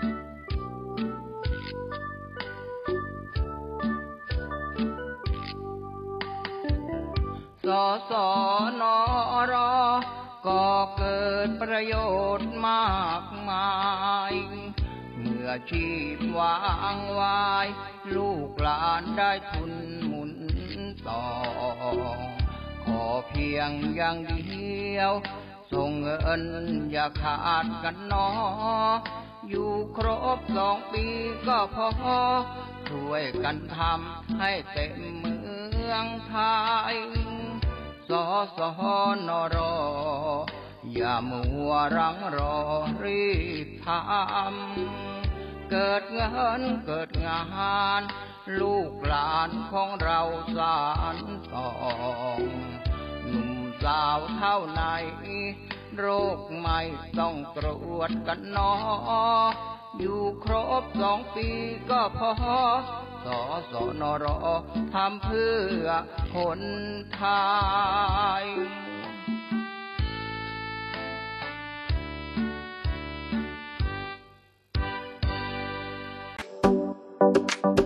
สอสอนอรอก็เกิดประโยชน์มากมายเมื่อชีพวางวายลูกหลานได้ทุนหมุนต่อขอเพียงอย่างเดียวส่งเงินอย่าขาดกันนออยู่ครบสองปีก็พอช่วยกันทำให้เต็มเมืองไทยสอสอนรออย่ามัวรังรอรีบทำเกิดเงินเกิดงานลูกหลานของเราสานต่อหนุ่มสาวเท่าไหนโรคไม่ต้องตรวจกันนออยู่ครบสองปีก็พอสอสอนรอทำเพื่อคนไทย